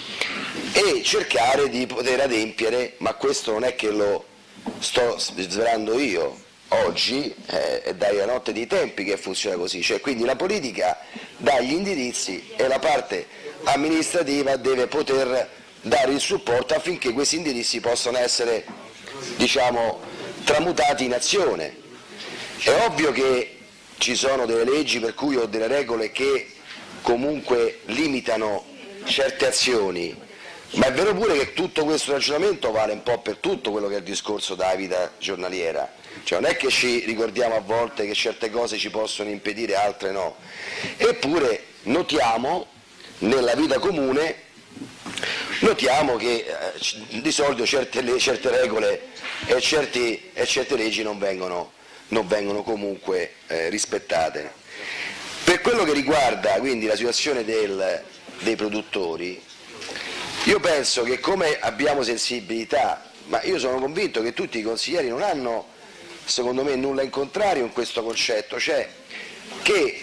e cercare di poter adempiere, ma questo non è che lo sto svelando io, oggi è dalla notte dei tempi che funziona così, cioè quindi la politica dà gli indirizzi e la parte amministrativa deve poter dare il supporto affinché questi indirizzi possano essere, diciamo, tramutati in azione. È ovvio che ci sono delle leggi per cui ho delle regole che comunque limitano certe azioni, ma è vero pure che tutto questo ragionamento vale un po' per tutto quello che è il discorso della vita giornaliera, cioè non è che ci ricordiamo a volte che certe cose ci possono impedire, altre no, eppure notiamo nella vita comune, notiamo che di solito certe regole e certe leggi non vengono comunque rispettate. Per quello che riguarda quindi la situazione dei produttori, io penso che come abbiamo sensibilità, ma io sono convinto che tutti i consiglieri non hanno, secondo me, nulla in contrario in questo concetto, cioè che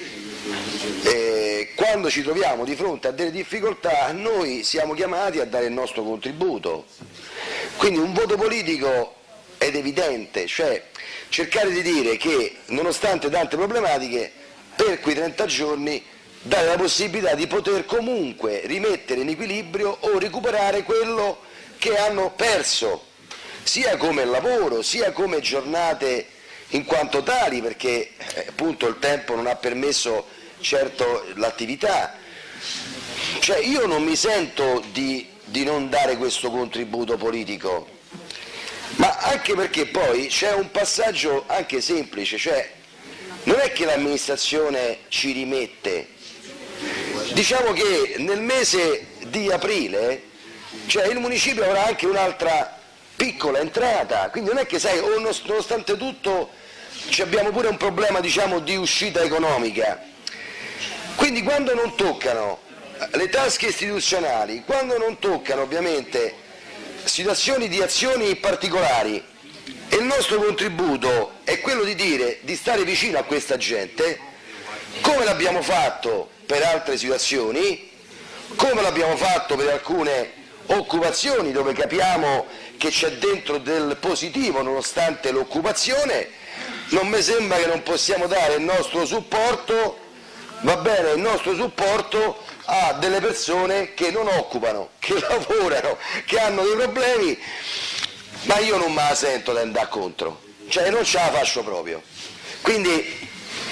quando ci troviamo di fronte a delle difficoltà noi siamo chiamati a dare il nostro contributo. Quindi un voto politico ed evidente, cioè cercare di dire che nonostante tante problematiche per quei 30 giorni dare la possibilità di poter comunque rimettere in equilibrio o recuperare quello che hanno perso, sia come lavoro, sia come giornate in quanto tali, perché appunto il tempo non ha permesso certo l'attività. Cioè io non mi sento di non dare questo contributo politico, ma anche perché poi c'è un passaggio anche semplice, cioè non è che l'amministrazione ci rimette, diciamo che nel mese di aprile cioè il municipio avrà anche un'altra piccola entrata, quindi non è che sai, nonostante tutto abbiamo pure un problema, diciamo, di uscita economica. Quindi quando non toccano le tasche istituzionali, quando non toccano ovviamente situazioni di azioni particolari, e il nostro contributo è quello di dire di stare vicino a questa gente, come l'abbiamo fatto per altre situazioni, come l'abbiamo fatto per alcune occupazioni dove capiamo che c'è dentro del positivo nonostante l'occupazione, non mi sembra che non possiamo dare il nostro supporto, va bene, il nostro supporto a delle persone che non occupano, che lavorano, che hanno dei problemi, ma io non me la sento di andare contro, cioè non ce la faccio proprio. Quindi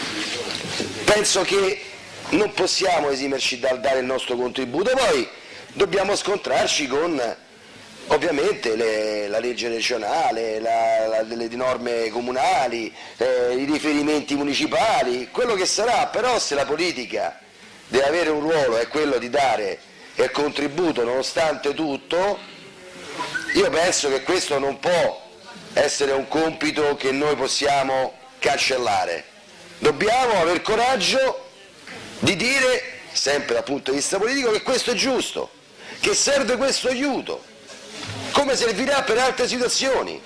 penso che non possiamo esimerci dal dare il nostro contributo, poi dobbiamo scontrarci con ovviamente la legge regionale, le norme comunali, i riferimenti municipali, quello che sarà, però se la politica deve avere un ruolo, è quello di dare il contributo nonostante tutto, io penso che questo non può essere un compito che noi possiamo cancellare. Dobbiamo aver coraggio di dire, sempre dal punto di vista politico, che questo è giusto, che serve questo aiuto, come servirà per altre situazioni.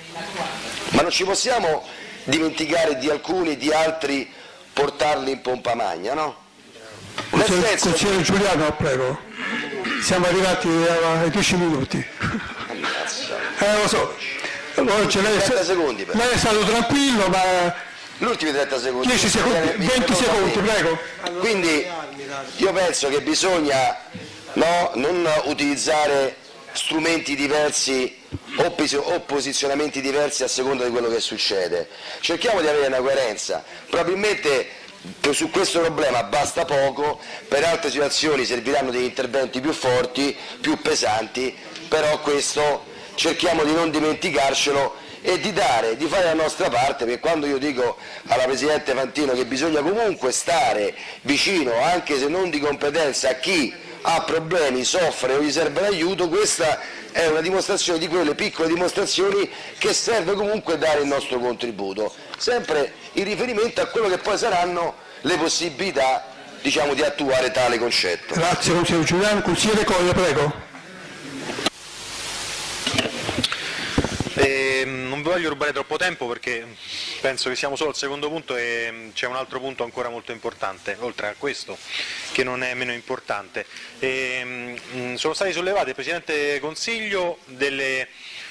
Ma non ci possiamo dimenticare di alcuni, di altri, portarli in pompa magna, no? Consigliere Giuliano, prego. Siamo arrivati ai 10 minuti. Lo so. Allora, lei è stato tranquillo, ma l'ultimi 30 secondi. 10 secondi, 20 secondi, prego. Quindi io penso che bisogna non utilizzare strumenti diversi o posizionamenti diversi a seconda di quello che succede. Cerchiamo di avere una coerenza. Probabilmente su questo problema basta poco, per altre situazioni serviranno degli interventi più forti, più pesanti, però questo cerchiamo di non dimenticarcelo e di fare la nostra parte, perché quando io dico alla Presidente Fantino che bisogna comunque stare vicino, anche se non di competenza, a chi ha problemi, soffre o gli serve l'aiuto, questa è una dimostrazione di quelle piccole dimostrazioni che serve comunque dare il nostro contributo, sempre in riferimento a quello che poi saranno le possibilità, diciamo, di attuare tale concetto. Grazie consigliere Giuliano. Consigliere Coia, prego. Non voglio rubare troppo tempo perché penso che siamo solo al secondo punto e c'è un altro punto ancora molto importante, oltre a questo, che non è meno importante. Sono stati sollevati, Presidente Consiglio, delle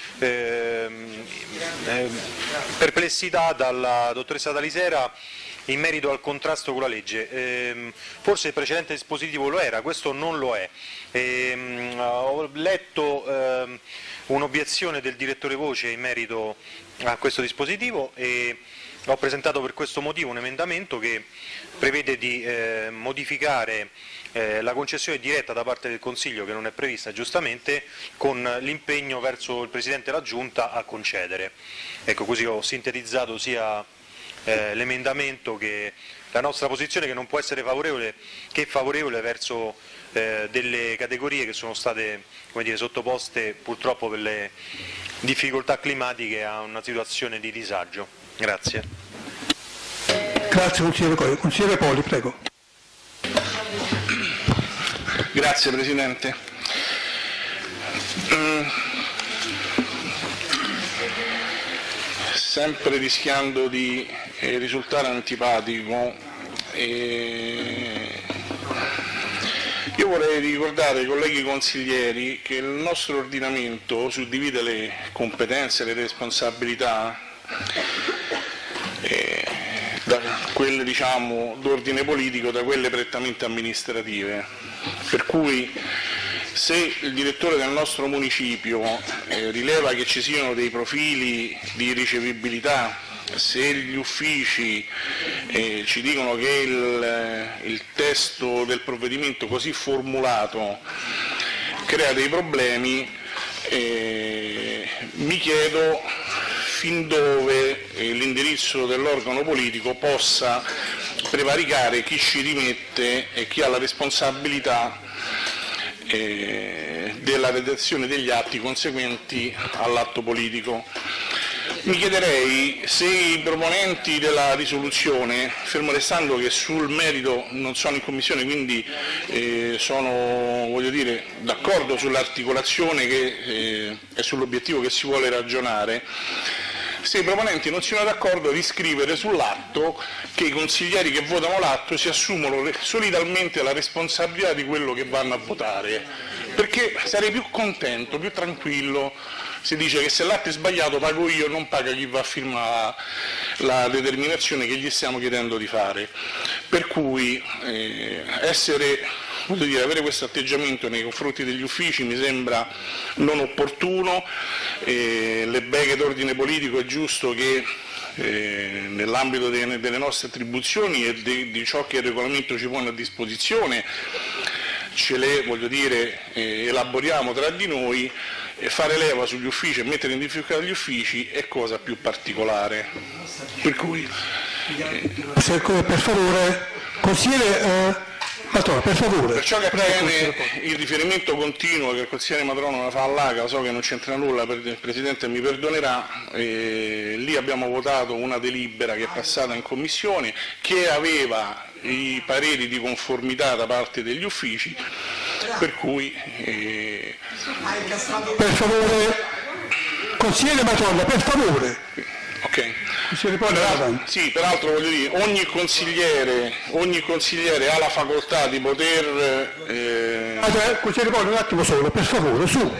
perplessità dalla dottoressa Talisera in merito al contrasto con la legge. Forse il precedente dispositivo lo era, questo non lo è. Ho letto un'obiezione del direttore Voce in merito a questo dispositivo e ho presentato per questo motivo un emendamento che prevede di modificare la concessione diretta da parte del Consiglio, che non è prevista giustamente, con l'impegno verso il Presidente della Giunta a concedere. Ecco, così ho sintetizzato sia l'emendamento che la nostra posizione, che non può essere favorevole che favorevole verso delle categorie che sono state, come dire, sottoposte purtroppo per le difficoltà climatiche a una situazione di disagio. Grazie. Grazie consigliere Coia. Consigliere Poli, prego. Grazie Presidente. Sempre rischiando di risultare antipatico, io vorrei ricordare ai colleghi consiglieri che il nostro ordinamento suddivide le competenze e le responsabilità da quelle, diciamo, d'ordine politico da quelle prettamente amministrative, per cui se il direttore del nostro municipio rileva che ci siano dei profili di ricevibilità, se gli uffici ci dicono che il testo del provvedimento così formulato crea dei problemi, mi chiedo fin dove l'indirizzo dell'organo politico possa prevaricare chi ci rimette e chi ha la responsabilità della redazione degli atti conseguenti all'atto politico. Mi chiederei se i proponenti della risoluzione, fermo restando che sul merito non sono in commissione, quindi sono, voglio dire, d'accordo sull'articolazione e sull'obiettivo che si vuole ragionare, se i proponenti non siano d'accordo di scrivere sull'atto che i consiglieri che votano l'atto si assumono solidalmente la responsabilità di quello che vanno a votare, perché sarei più contento, più tranquillo. Si dice che se l'atto è sbagliato pago io, non paga chi va a firmare la determinazione che gli stiamo chiedendo di fare. Per cui avere questo atteggiamento nei confronti degli uffici mi sembra non opportuno. Le beghe d'ordine politico è giusto che nell'ambito delle nostre attribuzioni e di ciò che il regolamento ci pone a disposizione ce le, voglio dire, elaboriamo tra di noi. Fare leva sugli uffici e mettere in difficoltà gli uffici è cosa più particolare. Per cui per favore, consigliere Matrono, per favore. Per ciò che attiene il riferimento continuo che il consigliere Matrono ne fa all'ACA, so che non c'entra nulla, il Presidente mi perdonerà, lì abbiamo votato una delibera che è passata in commissione che aveva i pareri di conformità da parte degli uffici, per cui per favore, consigliere Matrono, per favore. Ok. Sì, peraltro voglio dire, ogni consigliere ha la facoltà di poter... Consigliere Poli, un attimo solo, per favore, su.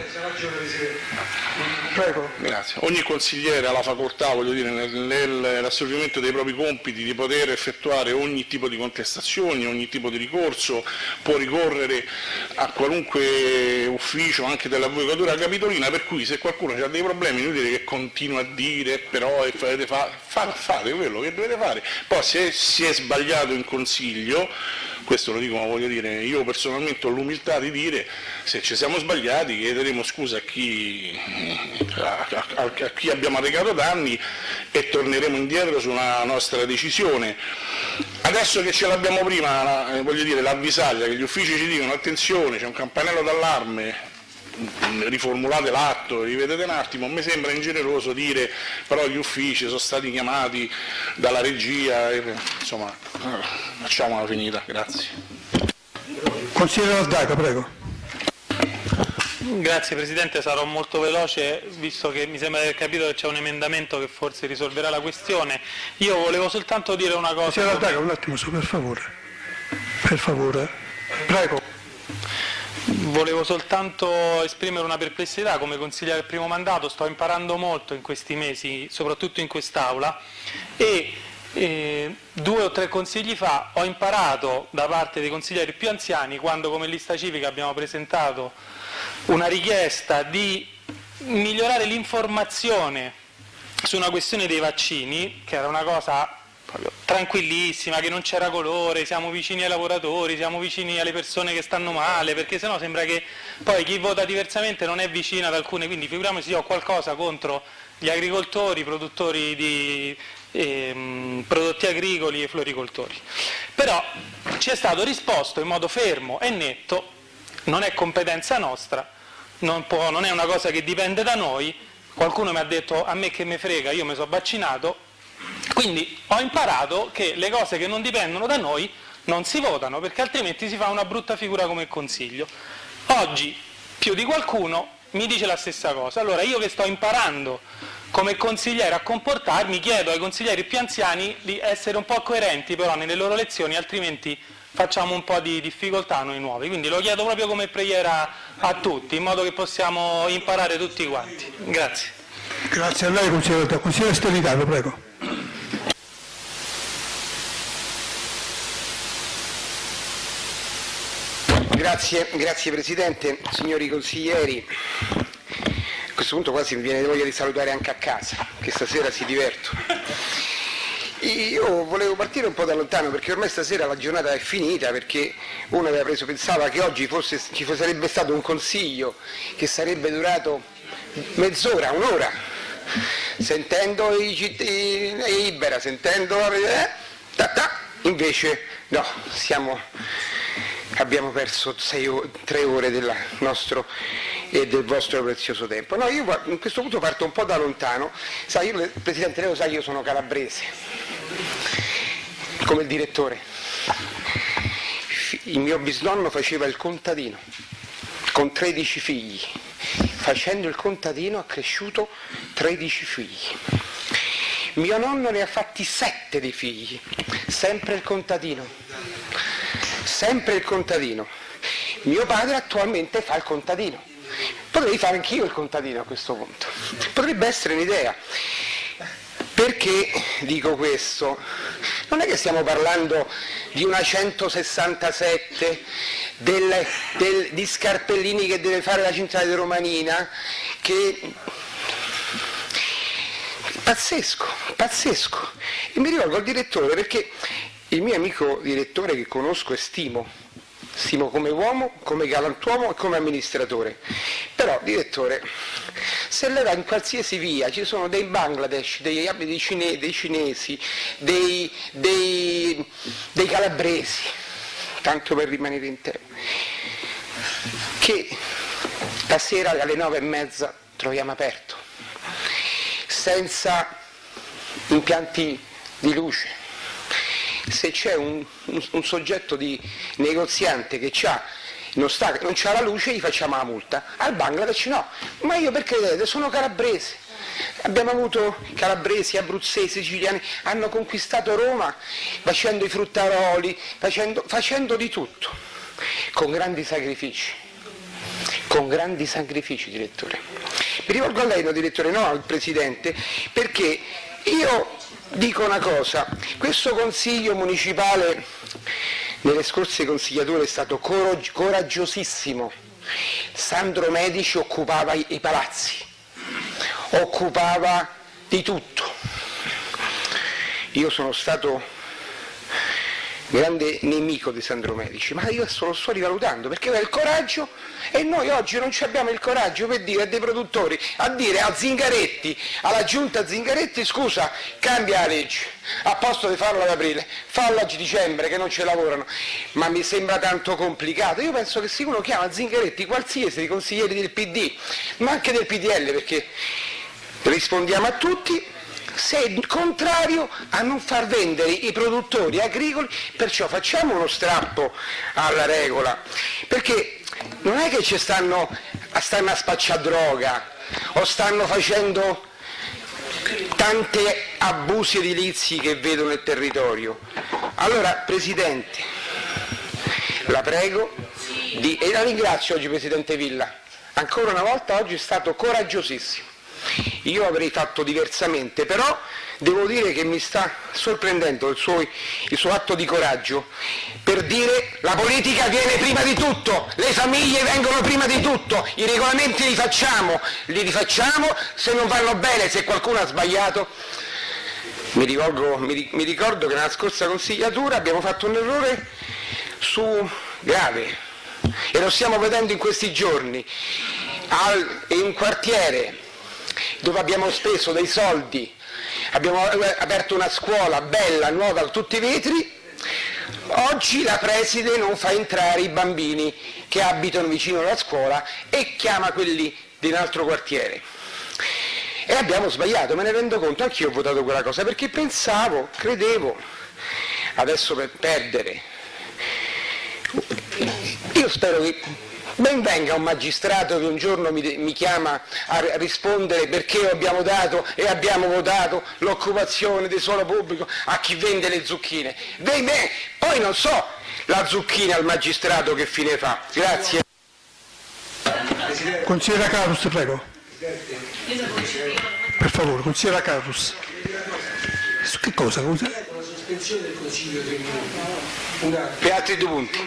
Prego. Grazie. Ogni consigliere ha la facoltà, voglio dire, nell'assolvimento dei propri compiti di poter effettuare ogni tipo di contestazioni, ogni tipo di ricorso, può ricorrere a qualunque ufficio, anche dell'avvocatura capitolina, per cui se qualcuno ha dei problemi, inutile che continua a dire però fate quello che dovete fare. Poi se si è sbagliato in consiglio, questo lo dico, ma voglio dire, io personalmente ho l'umiltà di dire, se ci siamo sbagliati chiederemo scusa a chi abbiamo arrecato danni e torneremo indietro sulla nostra decisione. Adesso che ce l'abbiamo prima, voglio dire, l'avvisaglia, che gli uffici ci dicono attenzione, c'è un campanello d'allarme, riformulate l'atto, rivedete un attimo, mi sembra ingeneroso dire però gli uffici sono stati chiamati dalla regia, insomma, facciamola finita, grazie. Consigliere Ardaka, prego. Grazie Presidente, sarò molto veloce visto che mi sembra di aver capito che c'è un emendamento che forse risolverà la questione. Io volevo soltanto dire una cosa. Consigliere Ardaka, un attimo su, per favore. Per favore. Prego. Volevo soltanto esprimere una perplessità come consigliere del primo mandato, sto imparando molto in questi mesi, soprattutto in quest'Aula, e 2 o 3 consigli fa ho imparato da parte dei consiglieri più anziani, quando come lista civica abbiamo presentato una richiesta di migliorare l'informazione su una questione dei vaccini, che era una cosa proprio tranquillissima, che non c'era colore, siamo vicini ai lavoratori, siamo vicini alle persone che stanno male, perché sennò sembra che poi chi vota diversamente non è vicino ad alcune, quindi figuriamoci se io ho qualcosa contro gli agricoltori, i produttori di prodotti agricoli e floricoltori. Però ci è stato risposto in modo fermo e netto: non è competenza nostra, non è una cosa che dipende da noi. Qualcuno mi ha detto a me che me frega, io mi sono vaccinato, quindi ho imparato che le cose che non dipendono da noi non si votano, perché altrimenti si fa una brutta figura come consiglio. Oggi più di qualcuno mi dice la stessa cosa, allora io che sto imparando come consigliere a comportarmi, chiedo ai consiglieri più anziani di essere un po' coerenti però nelle loro lezioni, altrimenti facciamo un po' di difficoltà a noi nuovi, quindi lo chiedo proprio come preghiera a tutti, in modo che possiamo imparare tutti quanti. Grazie. Grazie a lei, consigliere. Consigliere Stelitano, prego. Grazie Presidente, signori consiglieri. A questo punto quasi mi viene voglia di salutare anche a casa, che stasera si divertono. Io volevo partire un po' da lontano perché ormai stasera la giornata è finita, perché uno pensava che oggi ci sarebbe stato un consiglio che sarebbe durato mezz'ora, un'ora, sentendo i cittadini Ibera, sentendo invece no, abbiamo perso 3 ore del nostro e del vostro prezioso tempo. No, io a questo punto parto un po' da lontano. Sai, io, Presidente, lei lo sa, io sono calabrese, come il direttore. Il mio bisnonno faceva il contadino, con 13 figli. Facendo il contadino ha cresciuto 13 figli. Mio nonno ne ha fatti 7 di figli, sempre il contadino. Sempre il contadino. Mio padre attualmente fa il contadino. Potrei fare anch'io il contadino a questo punto. Potrebbe essere un'idea. Perché dico questo? Non è che stiamo parlando di una 167 di Scarpellini che deve fare la centrale romanina, che pazzesco. E mi rivolgo al direttore perché il mio amico direttore, che conosco e stimo come uomo, come galantuomo e come amministratore, però direttore, se lei va in qualsiasi via ci sono dei Bangladesh, dei cinesi, dei calabresi, tanto per rimanere in tema, che la sera alle 9:30 troviamo aperto, senza impianti di luce. Se c'è un soggetto di negoziante che non c'ha la luce, gli facciamo la multa. Al Bangladesh no, ma io perché vedete, sono calabrese. Abbiamo avuto calabresi, abruzzesi, siciliani, hanno conquistato Roma facendo i fruttaroli, facendo di tutto, con grandi sacrifici, direttore. Mi rivolgo a lei, no, direttore, no al Presidente, perché io dico una cosa: questo Consiglio municipale nelle scorse consigliature è stato coraggiosissimo. Sandro Medici occupava i palazzi, occupava di tutto. Io sono stato grande nemico di Sandro Medici, ma io lo sto rivalutando perché aveva il coraggio, e noi oggi non abbiamo il coraggio per dire a dei produttori, a dire a Zingaretti, alla giunta Zingaretti, scusa, cambia la legge, a posto di farlo ad aprile, fallo a dicembre che non ci lavorano. Ma mi sembra tanto complicato. Io penso che se uno chiama Zingaretti, qualsiasi dei consiglieri del PD, ma anche del PDL, perché rispondiamo a tutti, sei contrario a non far vendere i produttori agricoli, perciò facciamo uno strappo alla regola, perché non è che ci stanno a spacciare droga o stanno facendo tanti abusi edilizi che vedo nel territorio. Allora, Presidente, la prego e la ringrazio oggi, Presidente Villa, ancora una volta oggi è stato coraggiosissimo. Io avrei fatto diversamente, però devo dire che mi sta sorprendendo il suo atto di coraggio per dire la politica viene prima di tutto, le famiglie vengono prima di tutto, i regolamenti li rifacciamo, se non vanno bene, se qualcuno ha sbagliato. Mi ricordo che nella scorsa consigliatura abbiamo fatto un errore grave e lo stiamo vedendo in questi giorni in un quartiere dove abbiamo speso dei soldi, abbiamo aperto una scuola bella, nuova, con tutti i vetri. Oggi la preside non fa entrare i bambini che abitano vicino alla scuola e chiama quelli di un altro quartiere. E abbiamo sbagliato, me ne rendo conto, anch'io ho votato quella cosa, perché credevo, adesso per perdere. Io spero che ben venga un magistrato che un giorno mi chiama a rispondere perché abbiamo dato e abbiamo votato l'occupazione del suolo pubblico a chi vende le zucchine. Poi non so la zucchina al magistrato che fine fa. Grazie. Consigliera Carus, prego. Per favore, consigliera Carus. Su che cosa? La sospensione del Consiglio 3 minuti. Per altri 2 punti.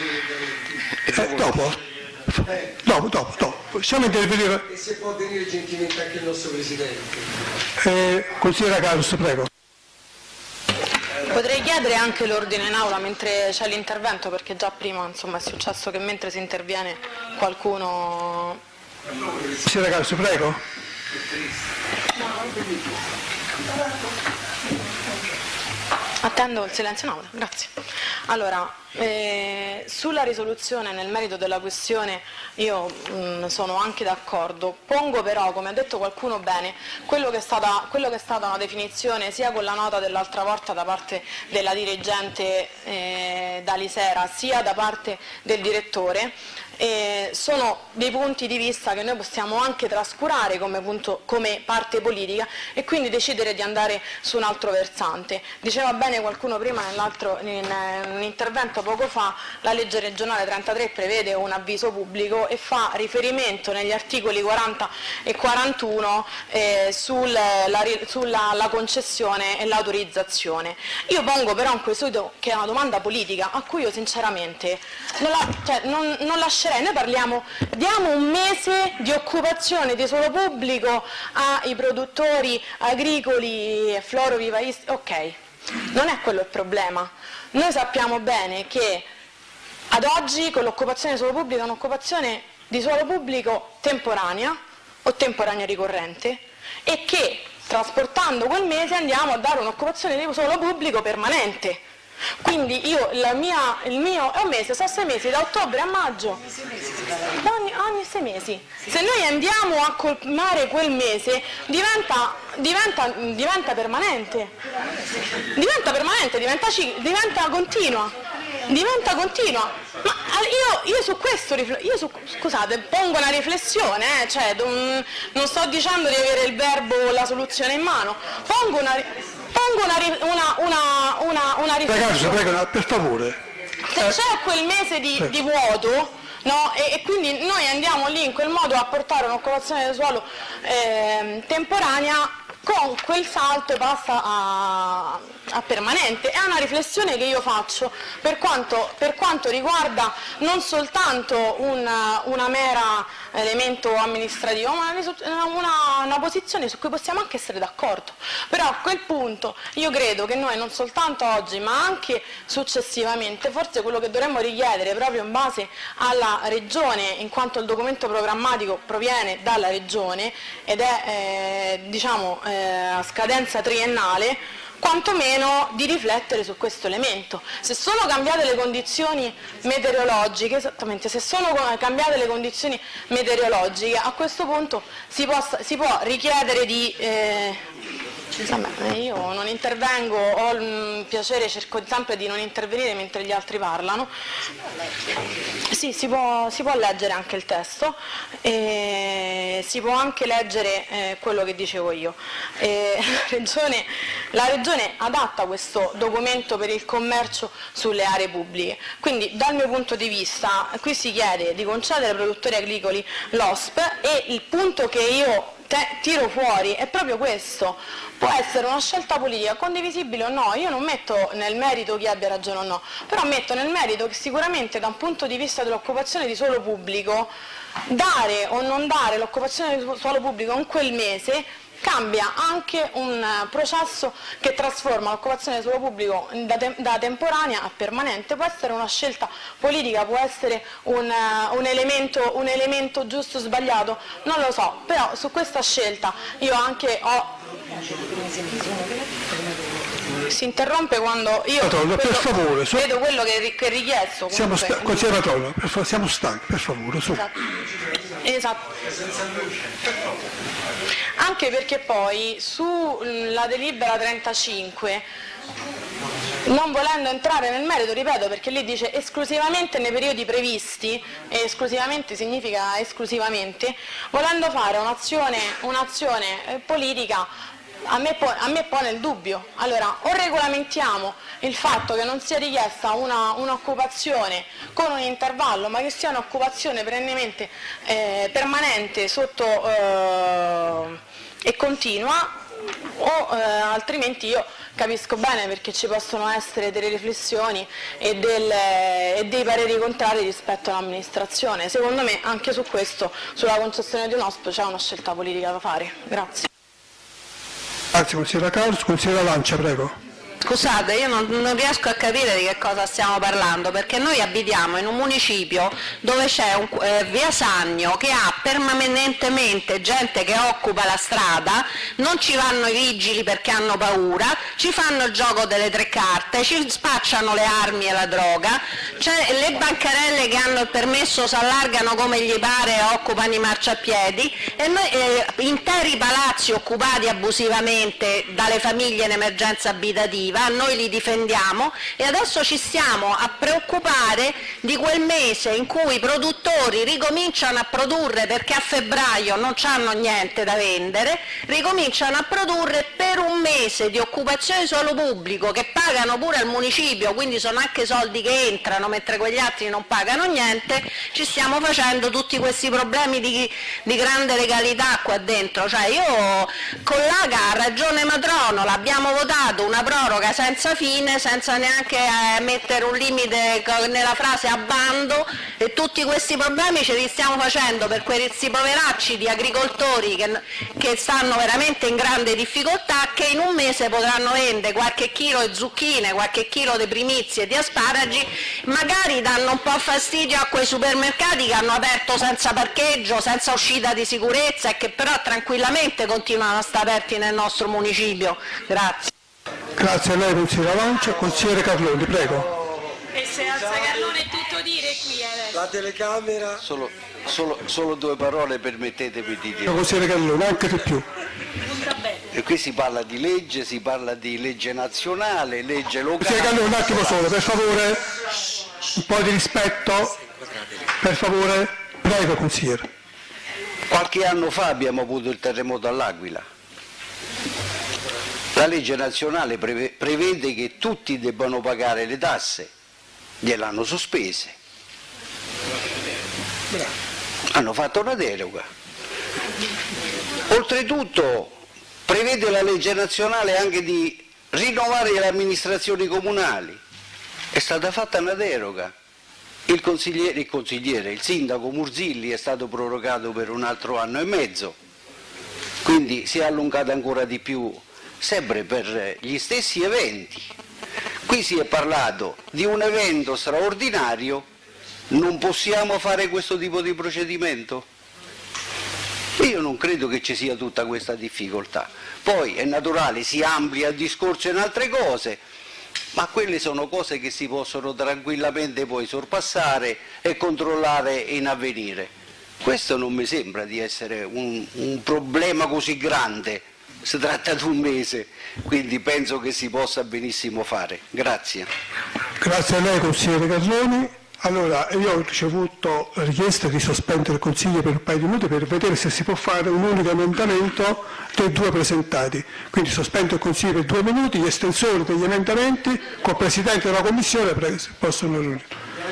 Dopo. Possiamo intervenire? E se può venire gentilmente anche il nostro Presidente. Consigliera Carus, prego. Potrei chiedere anche l'ordine in aula mentre c'è l'intervento, perché già prima insomma, è successo che mentre si interviene qualcuno... Consigliera Carus, prego. Attendo il silenzio in aula, grazie. Allora, sulla risoluzione nel merito della questione io sono anche d'accordo, pongo però, come ha detto qualcuno bene, quello che è stata una definizione sia con la nota dell'altra volta da parte della dirigente Dalisera sia da parte del direttore. Sono dei punti di vista che noi possiamo anche trascurare come parte politica e quindi decidere di andare su un altro versante. Diceva bene qualcuno prima in un intervento poco fa, la legge regionale 33 prevede un avviso pubblico e fa riferimento negli articoli 40 e 41 sulla concessione e l'autorizzazione. Io pongo però un quesito che è una domanda politica a cui io sinceramente non lascerei. Noi diamo un mese di occupazione di suolo pubblico ai produttori agricoli florovivaisti, ok, non è quello il problema. Noi sappiamo bene che ad oggi con l'occupazione di suolo pubblico è un'occupazione di suolo pubblico temporanea o temporanea ricorrente e che trasportando quel mese andiamo a dare un'occupazione di suolo pubblico permanente. Quindi io il mio è un mese, sono 6 mesi, da ottobre a maggio, ogni 6 mesi. Se noi andiamo a colmare quel mese diventa permanente, diventa continua. Ma io su questo scusate, pongo una riflessione, non sto dicendo di avere il verbo o la soluzione in mano, pongo una riflessione. Prego, per favore. Se c'è quel mese di vuoto, no, e quindi noi andiamo lì in quel modo a portare un'occupazione del suolo temporanea, con quel salto passa a permanente. È una riflessione che io faccio per quanto riguarda non soltanto una mera elemento amministrativo, ma una posizione su cui possiamo anche essere d'accordo. Però a quel punto io credo che noi non soltanto oggi ma anche successivamente forse quello che dovremmo richiedere proprio in base alla Regione, in quanto il documento programmatico proviene dalla Regione ed è a scadenza triennale, quantomeno di riflettere su questo elemento. Se sono cambiate le condizioni meteorologiche, a questo punto si può richiedere di... io non intervengo, ho il piacere, cerco sempre di non intervenire mentre gli altri parlano. Sì, si può leggere anche il testo, si può anche leggere quello che dicevo io. La Regione adatta questo documento per il commercio sulle aree pubbliche, quindi dal mio punto di vista qui si chiede di concedere ai produttori agricoli l'OSP e il punto che io tiro fuori è proprio questo. Può essere una scelta politica condivisibile o no, io non metto nel merito chi abbia ragione o no, però metto nel merito che sicuramente da un punto di vista dell'occupazione di suolo pubblico, dare o non dare l'occupazione di suolo pubblico in quel mese cambia anche un processo che trasforma l'occupazione del suolo pubblico da temporanea a permanente. Può essere una scelta politica, può essere un elemento giusto o sbagliato, non lo so, però su questa scelta io anche ho... Si interrompe quando io per favore, vedo quello che è richiesto. Consigliere Patrollo, siamo stanchi, per favore. Su. Esatto. Anche perché poi sulla delibera 35, non volendo entrare nel merito, ripeto, perché lì dice esclusivamente nei periodi previsti, e esclusivamente significa esclusivamente, volendo fare un'azione politica, a me pone il dubbio. Allora, o regolamentiamo il fatto che non sia richiesta un'occupazione con un intervallo, ma che sia un'occupazione perennemente permanente e continua, o altrimenti io capisco bene perché ci possono essere delle riflessioni e dei pareri contrari rispetto all'amministrazione. Secondo me anche su questo, sulla concessione di un OSP, c'è una scelta politica da fare. Grazie. Grazie consigliera Caos. Consigliera Lancia, prego. Scusate, io non riesco a capire di che cosa stiamo parlando, perché noi abitiamo in un municipio dove c'è via Sannio che ha permanentemente gente che occupa la strada, non ci vanno i vigili perché hanno paura, ci fanno il gioco delle tre carte, ci spacciano le armi e la droga, le bancarelle che hanno il permesso si allargano come gli pare e occupano i marciapiedi, e noi, interi palazzi occupati abusivamente dalle famiglie in emergenza abitativa. Noi li difendiamo e adesso ci stiamo a preoccupare di quel mese in cui i produttori ricominciano a produrre, perché a febbraio non hanno niente da vendere, ricominciano a produrre per un mese di occupazione di suolo pubblico che pagano pure al municipio, quindi sono anche soldi che entrano mentre quegli altri non pagano niente. Ci stiamo facendo tutti questi problemi di grande legalità qua dentro. Cioè, io con l'AGA ha ragione Matrono, l'abbiamo votato una proroga senza fine, senza neanche mettere un limite nella frase a bando, e tutti questi problemi ce li stiamo facendo per questi poveracci di agricoltori che stanno veramente in grande difficoltà, che in un mese potranno vendere qualche chilo di zucchine, qualche chilo di primizie, di asparagi, magari danno un po' fastidio a quei supermercati che hanno aperto senza parcheggio, senza uscita di sicurezza, e che però tranquillamente continuano a stare aperti nel nostro municipio. Grazie. Grazie a lei consigliere Lancia. Consigliere Carloni, prego. E se alza Carlone è tutto dire qui adesso. La telecamera. Solo due parole, permettetemi di dire. Consigliere Carloni, anche di più. E qui si parla di legge, si parla di legge nazionale, legge locale. Consigliere Carloni, un attimo solo, per favore, un po' di rispetto, per favore. Prego, consigliere. Qualche anno fa abbiamo avuto il terremoto all'Aquila. La legge nazionale prevede che tutti debbano pagare le tasse, gliel'hanno sospese. Hanno fatto una deroga. Oltretutto prevede la legge nazionale anche di rinnovare le amministrazioni comunali. È stata fatta una deroga. Il sindaco Murzilli è stato prorogato per un altro anno e mezzo, quindi si è allungato ancora di più, sempre per gli stessi eventi. Qui si è parlato di un evento straordinario, non possiamo fare questo tipo di procedimento? Io non credo che ci sia tutta questa difficoltà. Poi è naturale, si amplia il discorso in altre cose, ma quelle sono cose che si possono tranquillamente poi sorpassare e controllare in avvenire. Questo non mi sembra di essere un problema così grande, si tratta di un mese, quindi penso che si possa benissimo fare. Grazie. Grazie a lei, consigliere Carloni. Allora, io ho ricevuto la richiesta di sospendere il Consiglio per un paio di minuti per vedere se si può fare un unico emendamento dei due presentati. Quindi sospendo il Consiglio per 2 minuti, gli estensori degli emendamenti col Presidente della Commissione possono riunire.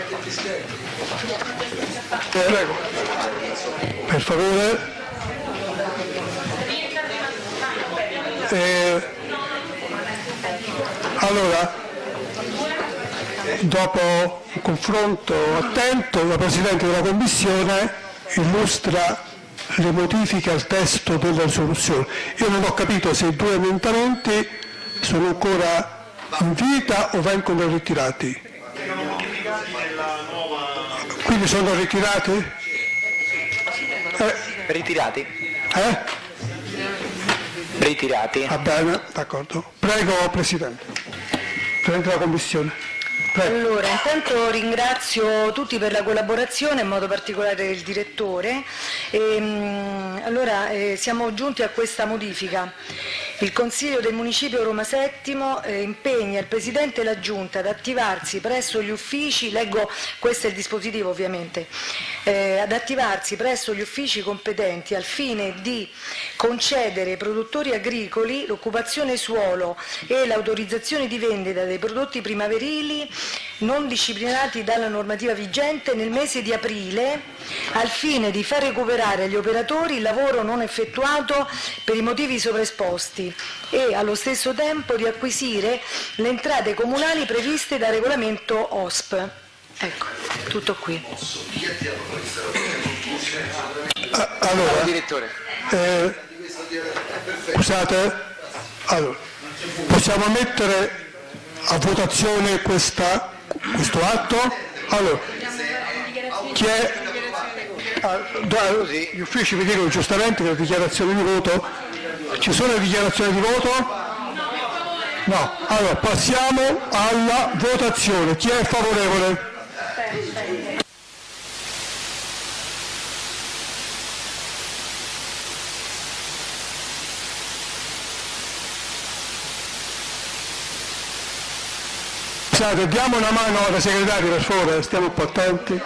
Prego. Per favore. Allora, dopo un confronto attento, la Presidente della Commissione illustra le modifiche al testo della risoluzione. Io non ho capito se i 2 emendamenti sono ancora in vita o vengono ritirati. Quindi sono ritirati? Ritirati? Ritirati. Va bene, d'accordo. Prego, Presidente. Presidente della Commissione. Allora, intanto ringrazio tutti per la collaborazione, in modo particolare il direttore. Siamo giunti a questa modifica. Il Consiglio del Municipio Roma Settimo impegna il Presidente e la Giunta ad attivarsi presso gli uffici, leggo, questo è il dispositivo ovviamente, ad attivarsi presso gli uffici competenti al fine di concedere ai produttori agricoli l'occupazione suolo e l'autorizzazione di vendita dei prodotti primaverili non disciplinati dalla normativa vigente nel mese di aprile, al fine di far recuperare agli operatori il lavoro non effettuato per i motivi sovraesposti e allo stesso tempo di acquisire le entrate comunali previste dal regolamento OSP. Ecco, tutto qui. Allora, direttore. Scusate, allora, possiamo mettere a votazione questo atto? Allora, chi è? Gli uffici vi dicono giustamente che le dichiarazioni di voto, ci sono le dichiarazioni di voto? No, allora passiamo alla votazione. Chi è favorevole? Scusate, diamo una mano alla segretaria per favore, stiamo un po' attenti.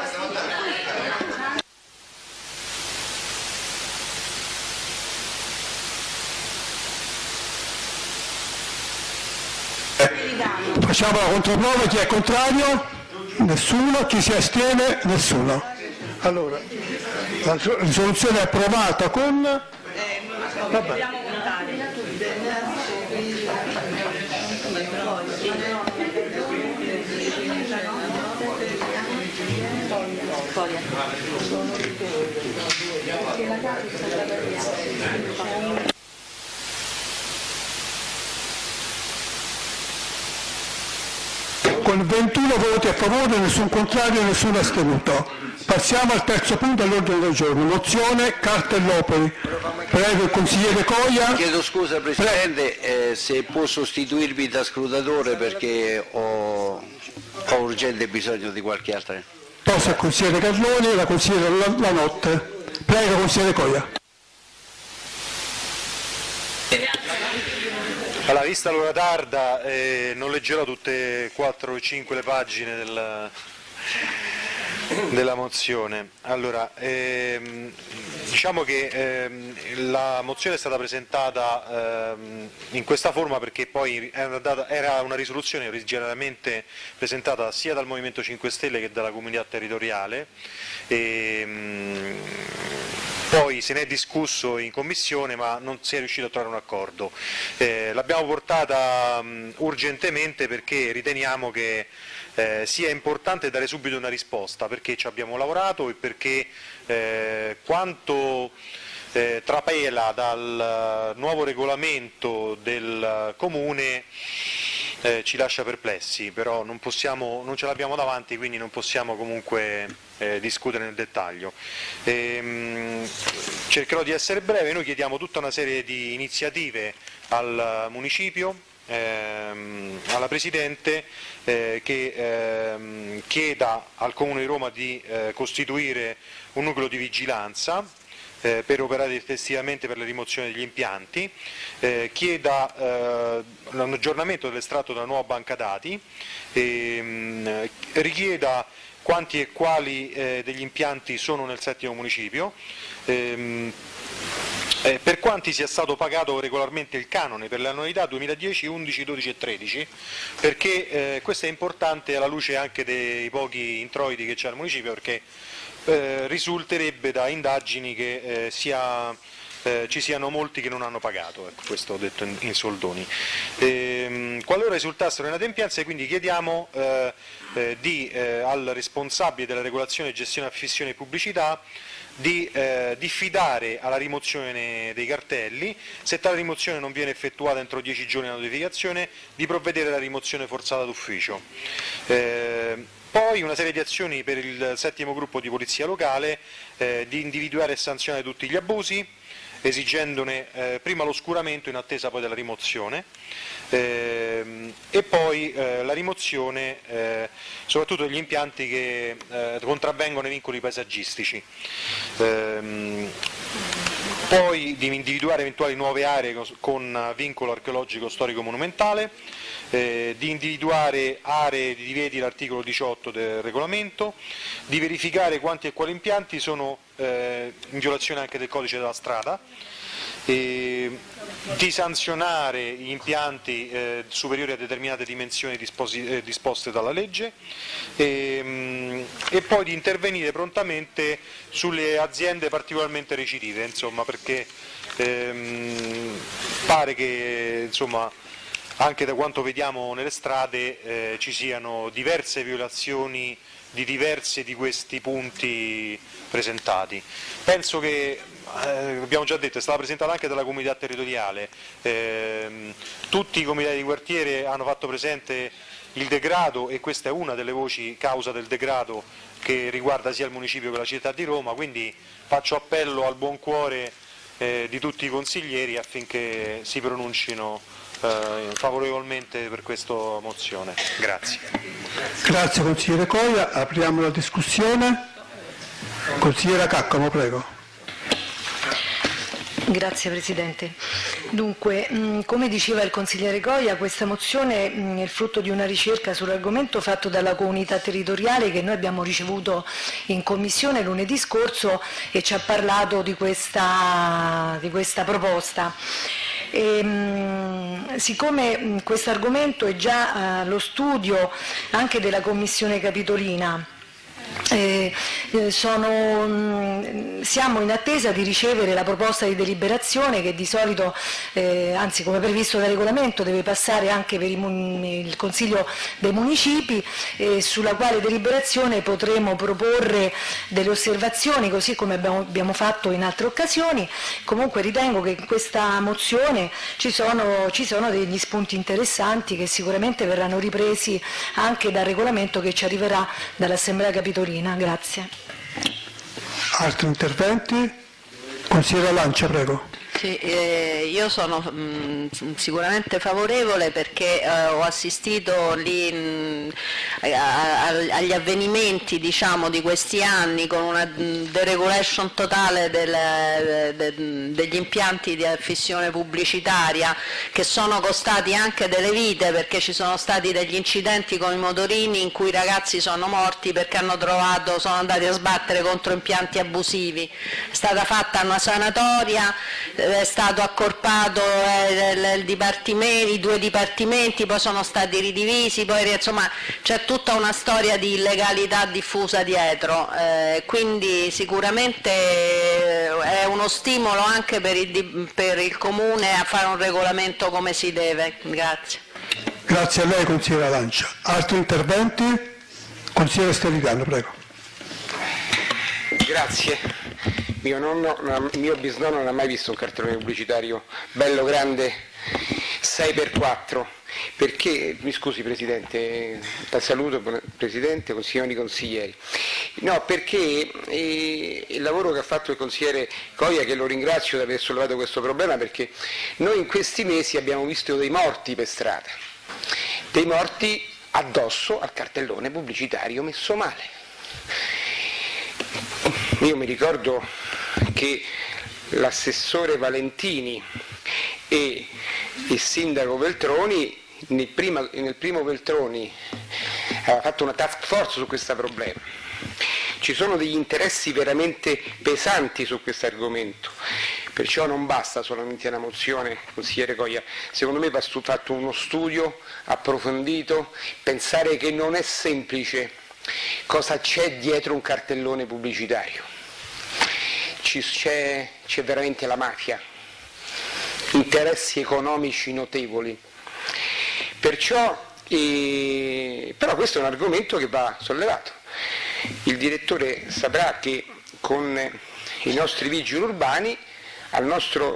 Facciamo la controprova, chi è contrario? Nessuno, chi si astiene? Nessuno. Allora, la risoluzione è approvata con... Vabbè. Con 21 voti a favore, nessun contrario e nessun astenuto. Passiamo al terzo punto all'ordine del giorno, mozione Cartellopoli. Prego il consigliere Coia. Chiedo scusa Presidente, se può sostituirmi da scrutatore perché ho urgente bisogno di qualche altra. Posso il consigliere Carloni e la consigliera Lanotte. Prego consigliere Coia. Allora, vista l'ora tarda, non leggerò tutte 4 o 5 le pagine della mozione. Allora, diciamo che la mozione è stata presentata in questa forma perché poi era una risoluzione originariamente presentata sia dal Movimento 5 Stelle che dalla comunità territoriale. Poi se ne è discusso in commissione ma non si è riuscito a trovare un accordo. L'abbiamo portata urgentemente perché riteniamo che sia importante dare subito una risposta, perché ci abbiamo lavorato e perché quanto trapela dal nuovo regolamento del Comune ci lascia perplessi, però non ce l'abbiamo davanti, quindi non possiamo comunque discutere nel dettaglio. Cercherò di essere breve. Noi chiediamo tutta una serie di iniziative al Municipio, alla Presidente, che chieda al Comune di Roma di costituire un nucleo di vigilanza per operare effettivamente per la rimozione degli impianti, chieda l'aggiornamento dell'estratto della nuova banca dati, richieda quanti e quali degli impianti sono nel 7° municipio, per quanti sia stato pagato regolarmente il canone per le annualità 2010, 11, 12 e 13, perché questo è importante alla luce anche dei pochi introiti che c'è al municipio, perché risulterebbe da indagini che ci siano molti che non hanno pagato, ecco, questo ho detto in soldoni. Qualora risultassero inadempienze, quindi chiediamo al responsabile della regolazione, gestione, affissione e pubblicità di diffidare alla rimozione dei cartelli. Se tale rimozione non viene effettuata entro 10 giorni dalla notificazione, di provvedere alla rimozione forzata d'ufficio. Poi una serie di azioni per il 7° gruppo di polizia locale, di individuare e sanzionare tutti gli abusi, esigendone prima l'oscuramento in attesa poi della rimozione, e poi la rimozione soprattutto degli impianti che contravvengono ai vincoli paesaggistici. Poi di individuare eventuali nuove aree con vincolo archeologico storico monumentale, di individuare aree di divieti l'articolo 18 del regolamento, di verificare quanti e quali impianti sono in violazione anche del codice della strada, di sanzionare gli impianti superiori a determinate dimensioni disposte dalla legge, e poi di intervenire prontamente sulle aziende particolarmente recidive, insomma, perché pare che anche da quanto vediamo nelle strade ci siano diverse violazioni di diversi di questi punti presentati. Penso che, abbiamo già detto, è stata presentata anche dalla comunità territoriale, tutti i comitati di quartiere hanno fatto presente il degrado, e questa è una delle voci causa del degrado che riguarda sia il municipio che la città di Roma, quindi faccio appello al buon cuore di tutti i consiglieri affinché si pronuncino favorevolmente per questa mozione. Grazie. Grazie consigliere Coia, apriamo la discussione. Consigliera Caccamo, prego. Grazie Presidente. Dunque, come diceva il consigliere Coia, questa mozione è il frutto di una ricerca sull'argomento fatto dalla comunità territoriale che noi abbiamo ricevuto in commissione lunedì scorso e ci ha parlato di questa proposta. Siccome questo argomento è già allo studio anche della Commissione Capitolina, siamo in attesa di ricevere la proposta di deliberazione che di solito, anzi come previsto dal regolamento, deve passare anche per il Consiglio dei Municipi, sulla quale deliberazione potremo proporre delle osservazioni, così come abbiamo fatto in altre occasioni. Comunque ritengo che in questa mozione ci sono degli spunti interessanti che sicuramente verranno ripresi anche dal regolamento che ci arriverà dall'Assemblea Capitolina. Grazie. Altri interventi? Consigliera Lancia, prego. Sì, io sono sicuramente favorevole perché ho assistito lì agli avvenimenti, diciamo, di questi anni con una deregulation totale degli impianti di affissione pubblicitaria che sono costati anche delle vite, perché ci sono stati degli incidenti con i motorini in cui i ragazzi sono morti perché sono andati a sbattere contro impianti abusivi. È stata fatta una sanatoria è stato accorpato i due dipartimenti, poi sono stati ridivisi, poi insomma c'è tutta una storia di illegalità diffusa dietro, quindi sicuramente è uno stimolo anche per il Comune a fare un regolamento come si deve. Grazie. Grazie a lei, consigliere Lancia. Altri interventi? Consigliere Stellitano, prego. Grazie. Mio bisnonno non ha mai visto un cartellone pubblicitario bello grande 6x4, perché, mi scusi Presidente, la saluto Presidente, signori consiglieri, no, perché il lavoro che ha fatto il consigliere Coia, che lo ringrazio di aver sollevato questo problema, perché noi in questi mesi abbiamo visto dei morti per strada, dei morti addosso al cartellone pubblicitario messo male. Io mi ricordo che l'assessore Valentini e il sindaco Veltroni, nel primo Veltroni aveva fatto una task force su questo problema. Ci sono degli interessi veramente pesanti su questo argomento, perciò non basta solamente una mozione, consigliere Coia, secondo me va fatto uno studio approfondito, pensare che non è semplice cosa c'è dietro un cartellone pubblicitario. C'è veramente la mafia, interessi economici notevoli. Però questo è un argomento che va sollevato. Il direttore saprà che con i nostri vigili urbani, ai nostri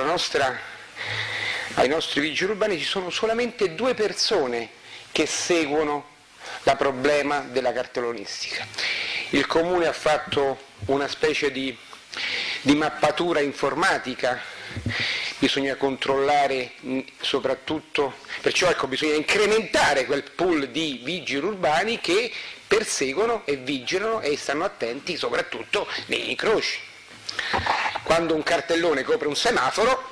vigili urbani ci sono solamente 2 persone che seguono il problema della cartellonistica. Il Comune ha fatto una specie di mappatura informatica, bisogna controllare soprattutto, perciò ecco, bisogna incrementare quel pool di vigili urbani che perseguono e vigilano e stanno attenti soprattutto nei incroci. Quando un cartellone copre un semaforo,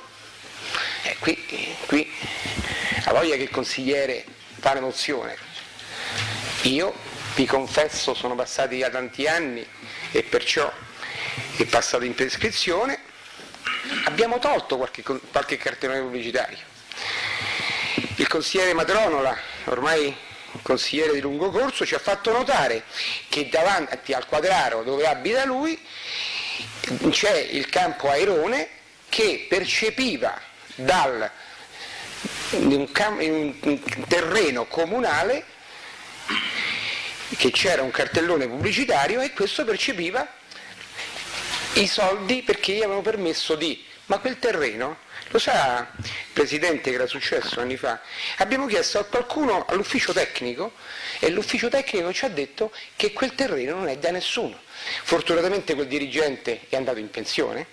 qui ha voglia che il consigliere fa l'emozione. Io vi confesso, sono passati da tanti anni e perciò è passato in prescrizione, abbiamo tolto qualche cartellone pubblicitario. Il consigliere Matronola, ormai consigliere di lungo corso, ci ha fatto notare che davanti al Quadraro dove abita lui c'è il campo Airone che percepiva in un terreno comunale che c'era un cartellone pubblicitario e questo percepiva i soldi perché gli avevano permesso di... Ma quel terreno, lo sa Presidente che era successo anni fa? Abbiamo chiesto a qualcuno all'ufficio tecnico e l'ufficio tecnico ci ha detto che quel terreno non è da nessuno. Fortunatamente quel dirigente è andato in pensione,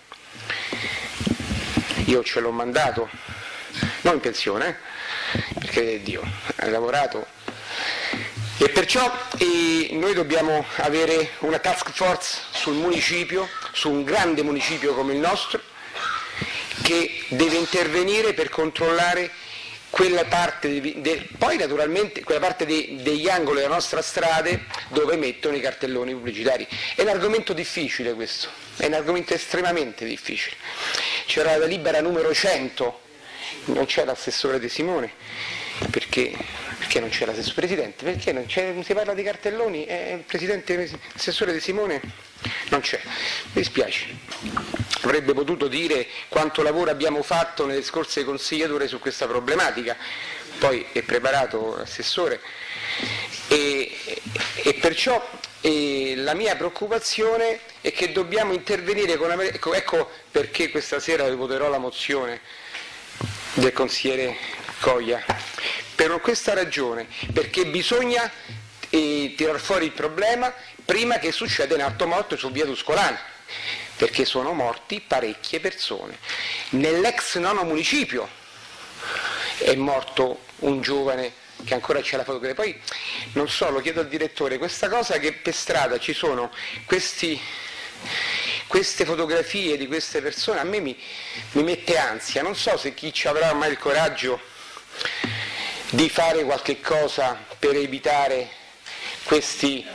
io ce l'ho mandato, non in pensione, perché Dio, ha lavorato. E perciò noi dobbiamo avere una task force sul municipio, su un grande municipio come il nostro, che deve intervenire per controllare quella parte, poi naturalmente quella parte degli angoli della nostra strade dove mettono i cartelloni pubblicitari. È un argomento difficile questo, è un argomento estremamente difficile. C'era la delibera numero 100, non c'è l'assessore De Simone, perché non c'è l'assessore Presidente? Perché non si parla di cartelloni e il Presidente, l'assessore De Simone non c'è. Mi dispiace. Avrebbe potuto dire quanto lavoro abbiamo fatto nelle scorse consigliature su questa problematica, poi è preparato l'assessore e perciò la mia preoccupazione è che dobbiamo intervenire ecco perché questa sera voterò la mozione del consigliere Coia, per questa ragione, perché bisogna tirar fuori il problema prima che succeda un altro morto su via Tuscolana, perché sono morti parecchie persone. Nell'ex nono municipio è morto un giovane che ancora c'è la fotografia. Poi non so, lo chiedo al direttore, questa cosa che per strada ci sono queste fotografie di queste persone, a me mi mette ansia. Non so se chi ci avrà mai il coraggio di fare qualche cosa per evitare questi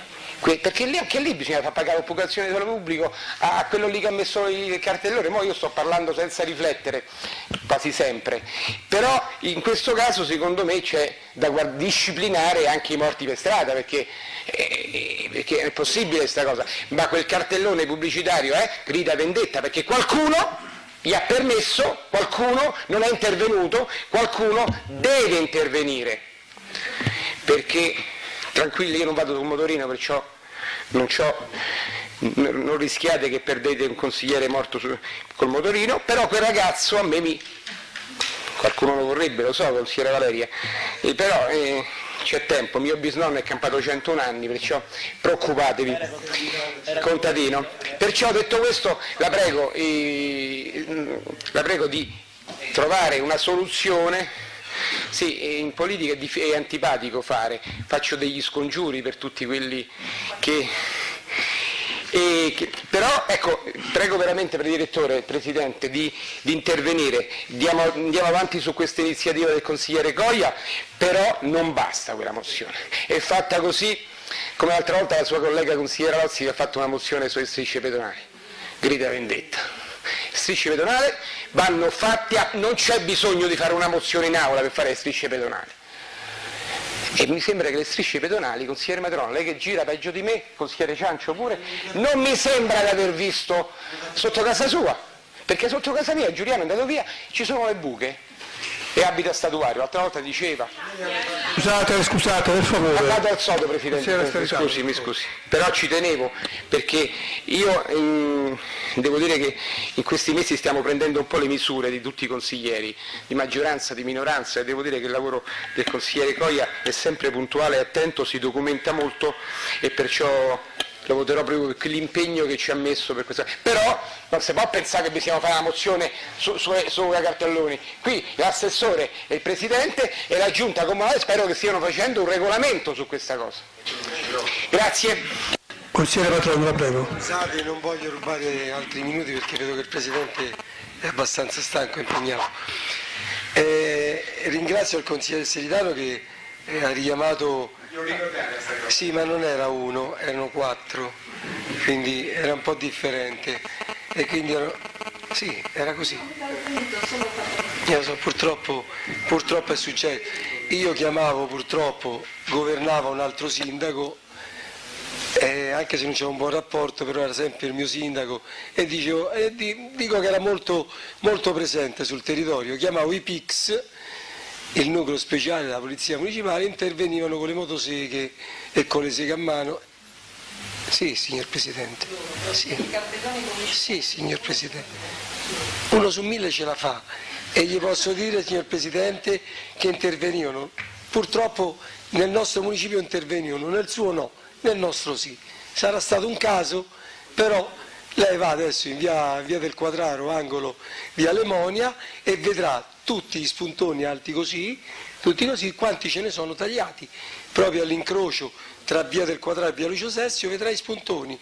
perché lì, anche lì bisogna far pagare l'occupazione di suolo pubblico a quello lì che ha messo il cartellone. Mo' io sto parlando senza riflettere quasi sempre, però in questo caso secondo me c'è da disciplinare anche i morti per strada, perché è possibile questa cosa, ma quel cartellone pubblicitario grida vendetta, perché qualcuno gli ha permesso, qualcuno non è intervenuto, qualcuno deve intervenire, perché tranquilli, io non vado sul motorino, perciò non rischiate che perdete un consigliere morto col motorino, però quel ragazzo a me qualcuno lo vorrebbe, lo so, consigliere Valeria, però c'è tempo, mio bisnonno è campato 101 anni, perciò preoccupatevi, contadino. Perciò detto questo la prego di trovare una soluzione. Sì, in politica è antipatico faccio degli scongiuri per tutti quelli però ecco, prego veramente per il direttore, il presidente, di intervenire, andiamo avanti su questa iniziativa del consigliere Coia, però non basta quella mozione, è fatta così come l'altra volta la sua collega consigliera Lozzi ha fatto una mozione sulle strisce pedonali, grida vendetta. Strisce pedonali vanno fatte, non c'è bisogno di fare una mozione in aula per fare le strisce pedonali. E mi sembra che le strisce pedonali, consigliere Matrono, lei che gira peggio di me, consigliere Ciancio pure, non mi sembra di aver visto sotto casa sua, perché sotto casa mia, Giuliano è andato via, ci sono le buche e abita a Statuario, l'altra volta diceva. Scusate, per favore. Andate al sodo, Presidente, mi scusi, però ci tenevo, perché io devo dire che in questi mesi stiamo prendendo un po' le misure di tutti i consiglieri, di maggioranza, di minoranza, e devo dire che il lavoro del consigliere Coia è sempre puntuale e attento, si documenta molto e perciò lo voterò proprio per l'impegno che ci ha messo per questa. Però non si può pensare che bisogna fare una mozione su cartelloni. Qui l'assessore e il presidente e la giunta comunale spero che stiano facendo un regolamento su questa cosa. Grazie. Consigliere Matrono, la prego. Scusate, non voglio rubare altri minuti perché vedo che il presidente è abbastanza stanco e impegnato. Ringrazio il consigliere Seritano che ha richiamato. Sì, ma non era uno, erano 4, quindi era un po' differente e quindi sì, era così. Io so, purtroppo è successo. Io chiamavo, purtroppo governava un altro sindaco, anche se non c'era un buon rapporto, però era sempre il mio sindaco e dico che era molto, molto presente sul territorio. Chiamavo i PIX, il nucleo speciale della polizia municipale, intervenivano con le motoseghe e con le seghe a mano. Sì, signor Presidente. Sì, signor Presidente. 1 su 1000 ce la fa e gli posso dire, signor Presidente, che intervenivano. Purtroppo nel nostro municipio intervenivano, nel suo no, nel nostro sì. Sarà stato un caso, però lei va adesso in via del Quadraro, angolo via Lemonia, e vedrà tutti gli spuntoni alti così, tutti così, quanti ce ne sono tagliati, proprio all'incrocio tra via del Quadraro e via Lucio Sessio, vedrai spuntoni.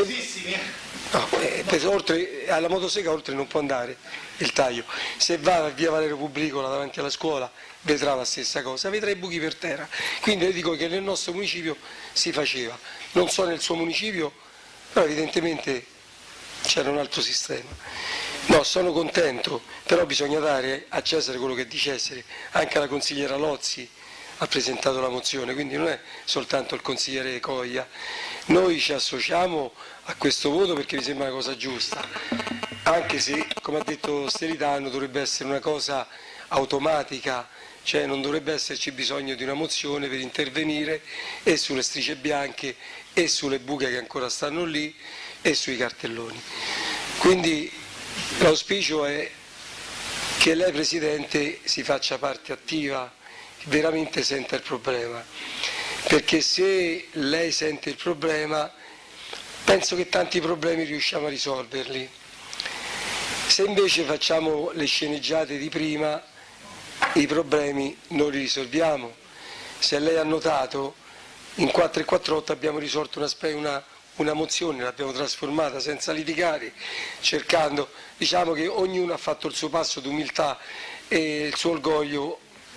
Oltre, alla motosega oltre non può andare il taglio. Se va a via Valerio Publicola davanti alla scuola vedrà la stessa cosa, vedrà i buchi per terra. Quindi le dico che nel nostro municipio si faceva, non so nel suo municipio, però evidentemente c'era un altro sistema. No, sono contento, però bisogna dare a Cesare quello che è di Cesare. Anche la consigliera Lozzi ha presentato la mozione, quindi non è soltanto il consigliere Coia. Noi ci associamo a questo voto perché mi sembra una cosa giusta, anche se, come ha detto Seritano, dovrebbe essere una cosa automatica, cioè non dovrebbe esserci bisogno di una mozione per intervenire e sulle strisce bianche e sulle buche che ancora stanno lì e sui cartelloni. Quindi l'auspicio è che lei, Presidente, si faccia parte attiva, veramente senta il problema, perché se lei sente il problema penso che tanti problemi riusciamo a risolverli. Se invece facciamo le sceneggiate di prima, i problemi non li risolviamo. Se lei ha notato, in 448 abbiamo risolto una mozione, l'abbiamo trasformata senza litigare, cercando, diciamo che ognuno ha fatto il suo passo d'umiltà e il suo orgoglio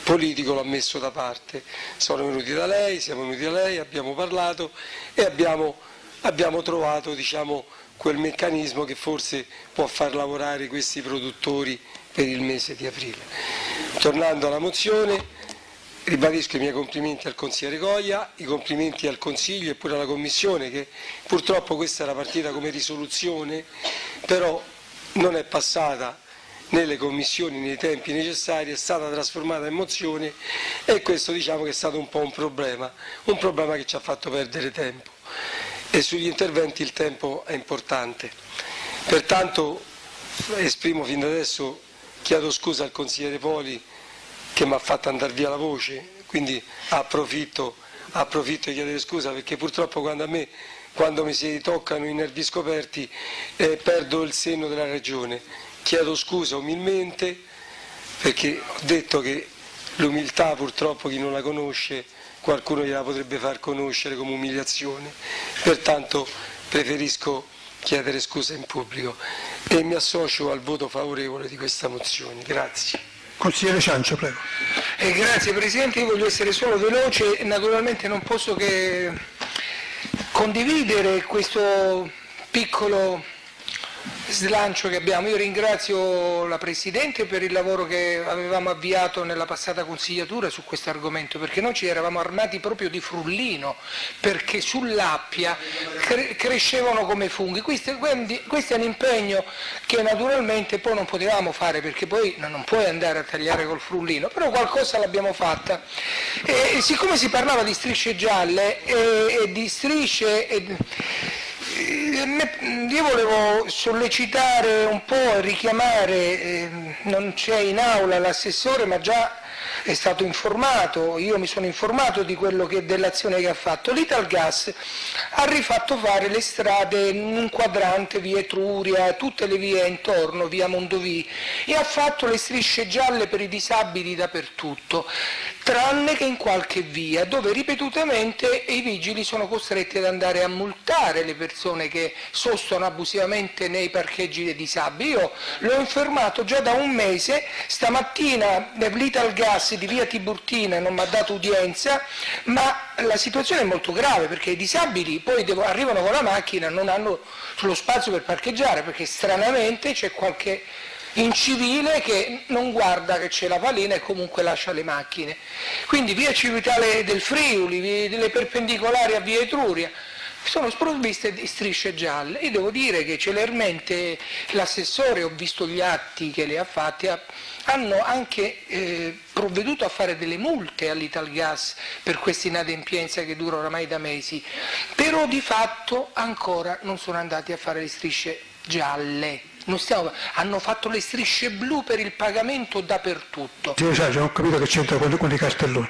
politico l'ha messo da parte. Sono venuti da lei, siamo venuti da lei, abbiamo parlato e abbiamo trovato, diciamo, quel meccanismo che forse può far lavorare questi produttori per il mese di aprile. Tornando alla mozione, ribadisco i miei complimenti al consigliere Coia, i complimenti al Consiglio e pure alla Commissione, che purtroppo questa era partita come risoluzione, però non è passata nelle commissioni nei tempi necessari, è stata trasformata in mozione e questo, diciamo, che è stato un po' un problema che ci ha fatto perdere tempo, e sugli interventi il tempo è importante. Pertanto esprimo fin da adesso, chiedo scusa al consigliere Poli che mi ha fatto andare via la voce, quindi approfitto di chiedere scusa, perché purtroppo quando mi si toccano i nervi scoperti perdo il senno della ragione. Chiedo scusa umilmente, perché ho detto che l'umiltà purtroppo chi non la conosce qualcuno gliela potrebbe far conoscere come umiliazione, pertanto preferisco chiedere scusa in pubblico e mi associo al voto favorevole di questa mozione. Grazie. Consigliere Ciancio, prego. Grazie Presidente, io voglio essere solo veloce, naturalmente non posso che condividere questo piccolo slancio che abbiamo. Io ringrazio la Presidente per il lavoro che avevamo avviato nella passata consigliatura su questo argomento, perché noi ci eravamo armati proprio di frullino, perché sull'Appia crescevano come funghi. Questo è un impegno che naturalmente poi non potevamo fare, perché poi non puoi andare a tagliare col frullino, però qualcosa l'abbiamo fatta. E siccome si parlava di strisce gialle e di strisce... Io volevo sollecitare un po' e richiamare, non c'è in aula l'assessore, ma già è stato informato, io mi sono informato dell'azione che ha fatto. L'Italgas ha rifatto fare le strade in un quadrante, via Etruria, tutte le vie intorno, via Mondovì, e ha fatto le strisce gialle per i disabili dappertutto, tranne che in qualche via, dove ripetutamente i vigili sono costretti ad andare a multare le persone che sostano abusivamente nei parcheggi dei disabili. Io l'ho informato già da un mese, stamattina l'Italgas di via Tiburtina non mi ha dato udienza, ma la situazione è molto grave, perché i disabili poi arrivano con la macchina, non hanno lo spazio per parcheggiare, perché stranamente c'è qualche incivile che non guarda che c'è la palena e comunque lascia le macchine. Quindi via Civitale del Friuli, le perpendicolari a via Etruria sono sprovviste di strisce gialle. Io devo dire che celermente l'assessore, ho visto gli atti che le ha fatti, hanno anche provveduto a fare delle multe all'Italgas per questa inadempienza che dura oramai da mesi, però di fatto ancora non sono andati a fare le strisce gialle. Hanno fatto le strisce blu per il pagamento dappertutto. Sì, già ho capito che c'entra con i cartelloni.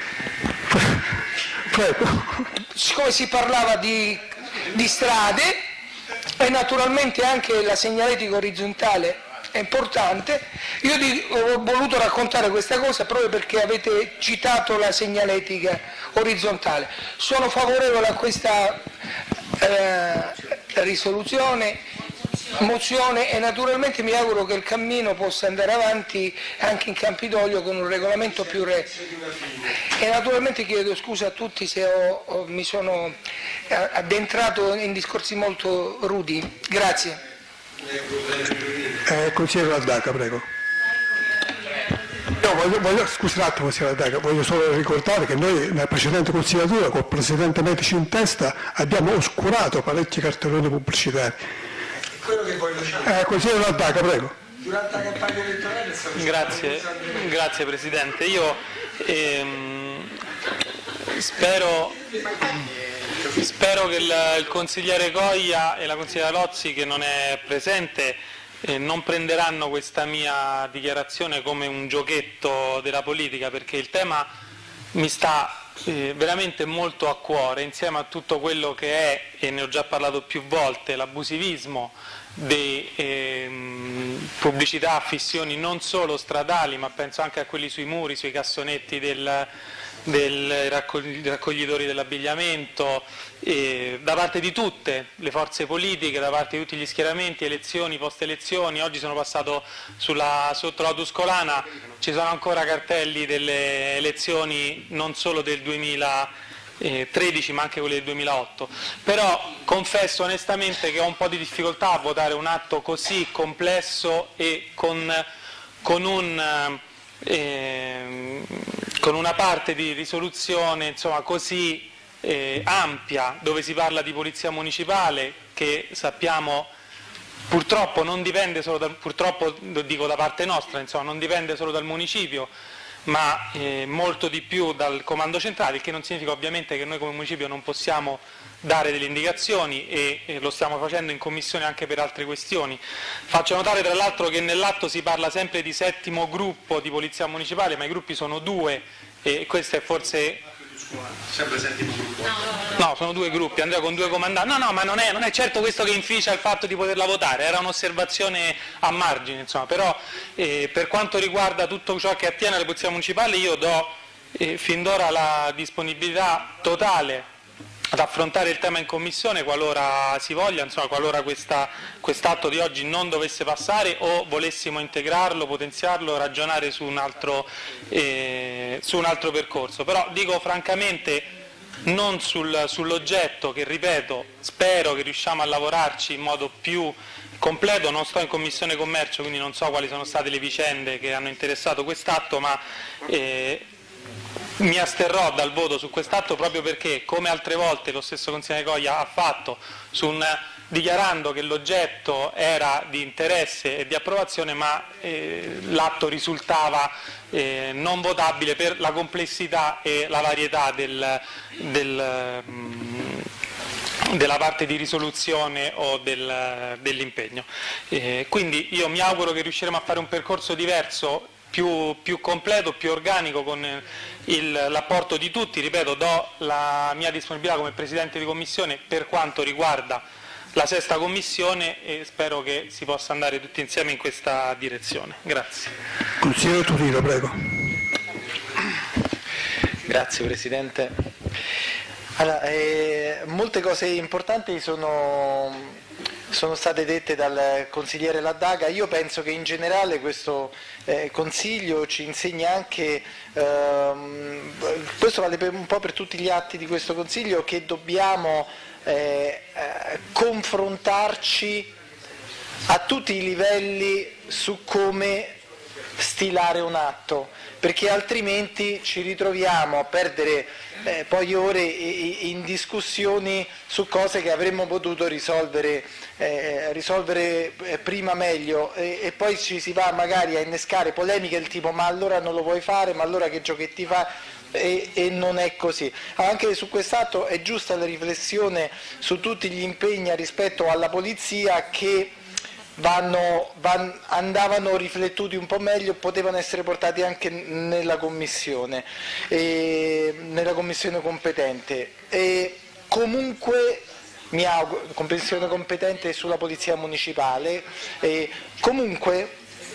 Siccome si parlava di strade e naturalmente anche la segnaletica orizzontale è importante, io ho voluto raccontare questa cosa proprio perché avete citato la segnaletica orizzontale. Sono favorevole a questa mozione e naturalmente mi auguro che il cammino possa andare avanti anche in Campidoglio con un regolamento più e naturalmente chiedo scusa a tutti se mi sono addentrato in discorsi molto rudi. Grazie. Consigliere Laddaca, prego. Scusi un attimo, consigliere Laddaca, voglio solo ricordare che noi nella precedente consigliatura col Presidente Medici in testa abbiamo oscurato parecchi cartelloni pubblicitari. Consigliere Laddaca, prego. Durante la campagna elettorale grazie Presidente. Io spero che il consigliere Coia e la consigliera Lozzi, che non è presente, non prenderanno questa mia dichiarazione come un giochetto della politica, perché il tema mi sta veramente molto a cuore, insieme a tutto quello che è, e ne ho già parlato più volte, l'abusivismo di pubblicità, affissioni non solo stradali, ma penso anche a quelli sui muri, sui cassonetti dei raccoglitori dell'abbigliamento, da parte di tutte le forze politiche, da parte di tutti gli schieramenti, elezioni, post-elezioni. Oggi sono passato sotto la Tuscolana, ci sono ancora cartelli delle elezioni non solo del 2013 ma anche quelle del 2008, però confesso onestamente che ho un po' di difficoltà a votare un atto così complesso e con una parte di risoluzione, insomma, così ampia, dove si parla di polizia municipale, che sappiamo purtroppo non dipende solo purtroppo dico da parte nostra, insomma, non dipende solo dal municipio, ma molto di più dal comando centrale, il che non significa ovviamente che noi come municipio non possiamo dare delle indicazioni, e lo stiamo facendo in commissione anche per altre questioni. Faccio notare tra l'altro che nell'atto si parla sempre di 7° gruppo di polizia municipale, ma i gruppi sono 2, e questo è forse... Sempre 7° gruppo. No, sono 2 gruppi, Andrea, con 2 comandanti. No, ma non è certo questo che inficia il fatto di poterla votare, era un'osservazione a margine, insomma. Però per quanto riguarda tutto ciò che attiene alle polizie municipali, io do fin d'ora la disponibilità totale ad affrontare il tema in commissione qualora si voglia, insomma, qualora quest'atto di oggi non dovesse passare o volessimo integrarlo, potenziarlo, ragionare su un altro percorso. Però dico francamente non sull'oggetto, che ripeto, spero che riusciamo a lavorarci in modo più completo. Non sto in Commissione Commercio, quindi non so quali sono state le vicende che hanno interessato quest'atto, ma mi asterrò dal voto su quest'atto proprio perché, come altre volte lo stesso consigliere Coia ha fatto, dichiarando che l'oggetto era di interesse e di approvazione, ma l'atto risultava non votabile per la complessità e la varietà della parte di risoluzione o dell'impegno. Quindi io mi auguro che riusciremo a fare un percorso diverso, più completo, più organico, con l'apporto di tutti. Ripeto, do la mia disponibilità come Presidente di Commissione per quanto riguarda la 6ª Commissione, e spero che si possa andare tutti insieme in questa direzione. Grazie. Consigliere Turino, prego. Grazie Presidente. Allora, molte cose importanti sono state dette dal consigliere Laddaga. Io penso che in generale questo Consiglio ci insegna anche, questo vale un po' per tutti gli atti di questo Consiglio, che dobbiamo confrontarci a tutti i livelli su come stilare un atto, perché altrimenti ci ritroviamo a perdere poi ore in discussioni su cose che avremmo potuto risolvere prima meglio, e poi ci si va magari a innescare polemiche del tipo ma allora non lo vuoi fare, ma allora che giochetti fa, e non è così. Anche su quest'atto è giusta la riflessione su tutti gli impegni rispetto alla polizia, che andavano riflettuti un po' meglio, potevano essere portati anche nella commissione competente. E comunque mi auguro, commissione competente sulla polizia municipale, comunque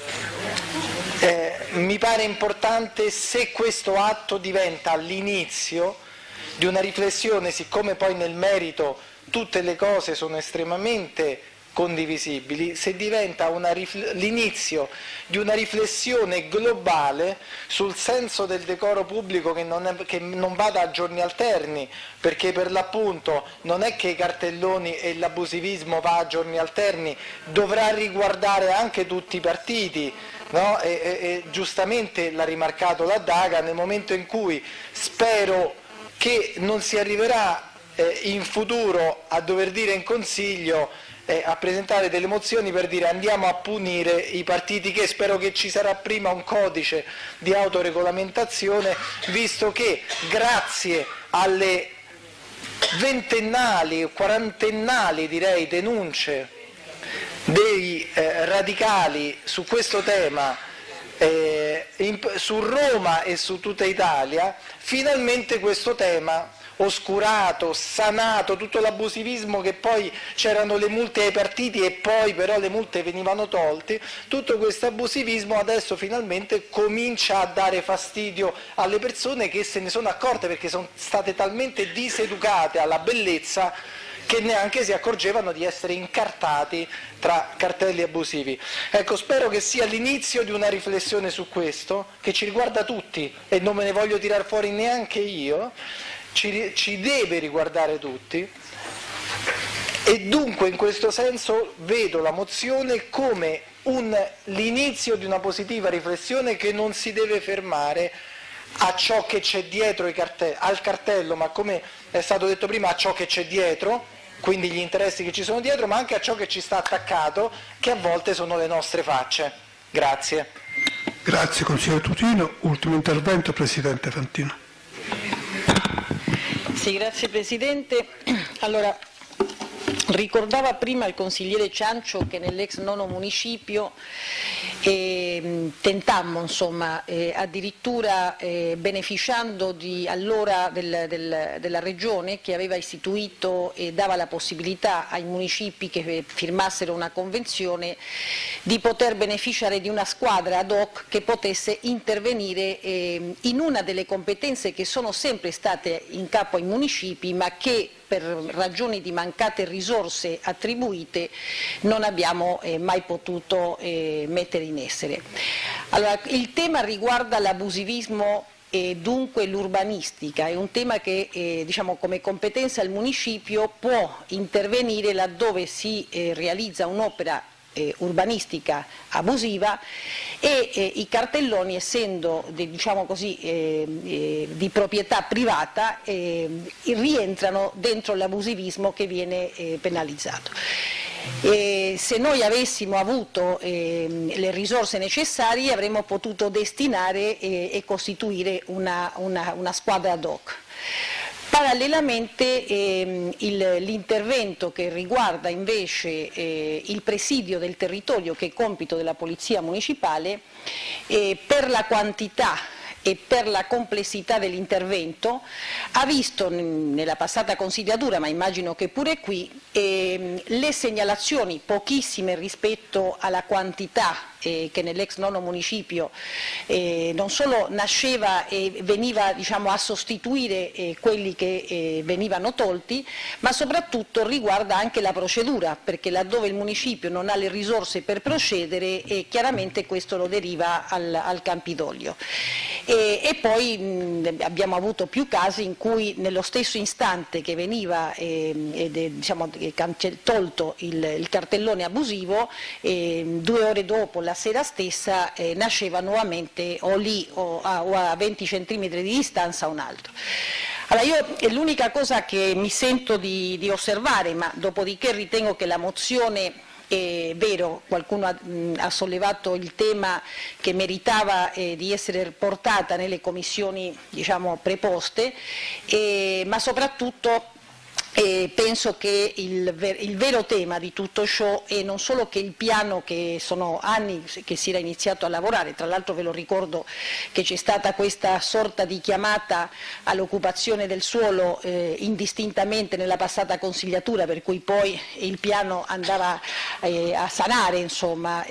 mi pare importante, se questo atto diventa l'inizio di una riflessione, siccome poi nel merito tutte le cose sono estremamente condivisibili, se diventa l'inizio di una riflessione globale sul senso del decoro pubblico, che non vada a giorni alterni, perché per l'appunto non è che i cartelloni e l'abusivismo va a giorni alterni, dovrà riguardare anche tutti i partiti, no? E giustamente l'ha rimarcato Laddaga, nel momento in cui spero che non si arriverà in futuro a dover dire in Consiglio, a presentare delle mozioni per dire andiamo a punire i partiti, che spero che ci sarà prima un codice di autoregolamentazione, visto che grazie alle ventennali, quarantennali direi, denunce dei radicali su questo tema, su Roma e su tutta Italia, finalmente questo tema oscurato, sanato tutto l'abusivismo, che poi c'erano le multe ai partiti e poi però le multe venivano tolte, tutto questo abusivismo adesso finalmente comincia a dare fastidio alle persone, che se ne sono accorte perché sono state talmente diseducate alla bellezza che neanche si accorgevano di essere incartati tra cartelli abusivi. Ecco, spero che sia l'inizio di una riflessione su questo, che ci riguarda tutti e non me ne voglio tirar fuori neanche io, ci deve riguardare tutti, e dunque in questo senso vedo la mozione come l'inizio di una positiva riflessione che non si deve fermare a ciò che c'è dietro al cartello, ma come è stato detto prima, a ciò che c'è dietro, quindi gli interessi che ci sono dietro, ma anche a ciò che ci sta attaccato, che a volte sono le nostre facce. Grazie. Grazie consigliere Tutino. Ultimo intervento, Presidente Fantino. Sì, grazie Presidente. Allora, ricordava prima il consigliere Ciancio che nell'ex nono municipio tentammo, insomma, addirittura beneficiando allora della regione, che aveva istituito e dava la possibilità ai municipi che firmassero una convenzione di poter beneficiare di una squadra ad hoc che potesse intervenire in una delle competenze che sono sempre state in capo ai municipi, ma che per ragioni di mancate risorse attribuite non abbiamo mai potuto mettere in essere. Allora, il tema riguarda l'abusivismo e dunque l'urbanistica, è un tema che diciamo, come competenza il municipio può intervenire laddove si realizza un'opera urbanistica abusiva e i cartelloni, essendo diciamo così, di proprietà privata, rientrano dentro l'abusivismo che viene penalizzato. Se noi avessimo avuto le risorse necessarie avremmo potuto destinare e costituire una squadra ad hoc. Parallelamente l'intervento che riguarda invece il presidio del territorio, che è compito della Polizia Municipale, per la quantità e per la complessità dell'intervento ha visto nella passata consigliatura, ma immagino che pure qui, le segnalazioni, pochissime rispetto alla quantità che nell'ex nono municipio non solo nasceva e veniva, diciamo, a sostituire quelli che venivano tolti, ma soprattutto riguarda anche la procedura, perché laddove il municipio non ha le risorse per procedere, chiaramente questo lo deriva al Campidoglio. E poi abbiamo avuto più casi in cui nello stesso istante che veniva diciamo, tolto il cartellone abusivo, 2 ore dopo, la sera stessa, nasceva nuovamente o lì o a 20 centimetri di distanza un altro. Allora, io l'unica cosa che mi sento di osservare, ma dopodiché ritengo che la mozione, è vero, qualcuno ha sollevato il tema che meritava di essere portata nelle commissioni, diciamo, preposte, ma soprattutto penso che il vero tema di tutto ciò è non solo che il piano, che sono anni che si era iniziato a lavorare, tra l'altro ve lo ricordo che c'è stata questa sorta di chiamata all'occupazione del suolo indistintamente nella passata consigliatura, per cui poi il piano andava a sanare, insomma,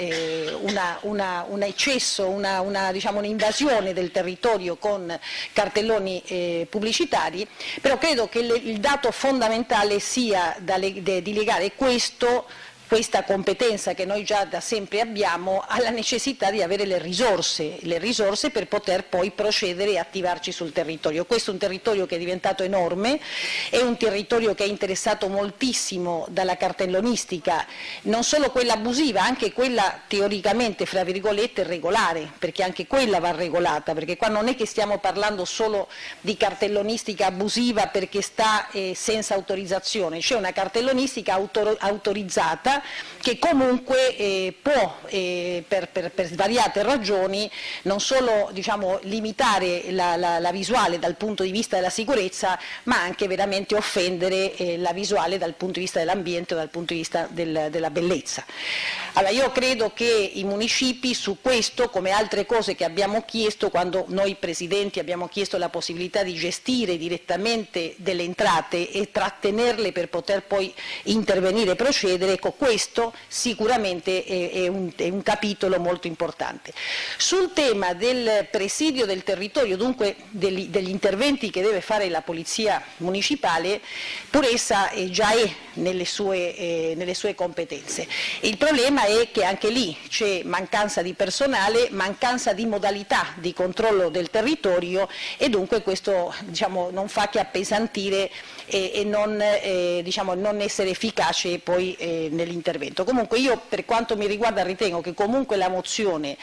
un eccesso, diciamo, un'invasione del territorio con cartelloni pubblicitari, però credo che il dato fondamentale sia di legare questa competenza che noi già da sempre abbiamo alla necessità di avere le risorse per poter poi procedere e attivarci sul territorio. Questo è un territorio che è diventato enorme, è un territorio che è interessato moltissimo dalla cartellonistica, non solo quella abusiva, anche quella teoricamente, fra virgolette, regolare, perché anche quella va regolata, perché qua non è che stiamo parlando solo di cartellonistica abusiva perché sta senza autorizzazione, c'è una cartellonistica autorizzata che comunque può, per svariate ragioni, non solo limitare la visuale dal punto di vista della sicurezza, ma anche veramente offendere la visuale dal punto di vista dell'ambiente o dal punto di vista della bellezza. Allora, io credo che i municipi su questo, come altre cose che abbiamo chiesto, quando noi presidenti abbiamo chiesto la possibilità di gestire direttamente delle entrate e trattenerle per poter poi intervenire e procedere, ecco, questo sicuramente è un capitolo molto importante. Sul tema del presidio del territorio, dunque degli interventi che deve fare la Polizia Municipale, pur essa già è nelle sue competenze. Il problema è che anche lì c'è mancanza di personale, mancanza di modalità di controllo del territorio e dunque questo non fa che appesantire e non essere efficace poi nell'intervento. Comunque io, per quanto mi riguarda, ritengo che comunque la mozione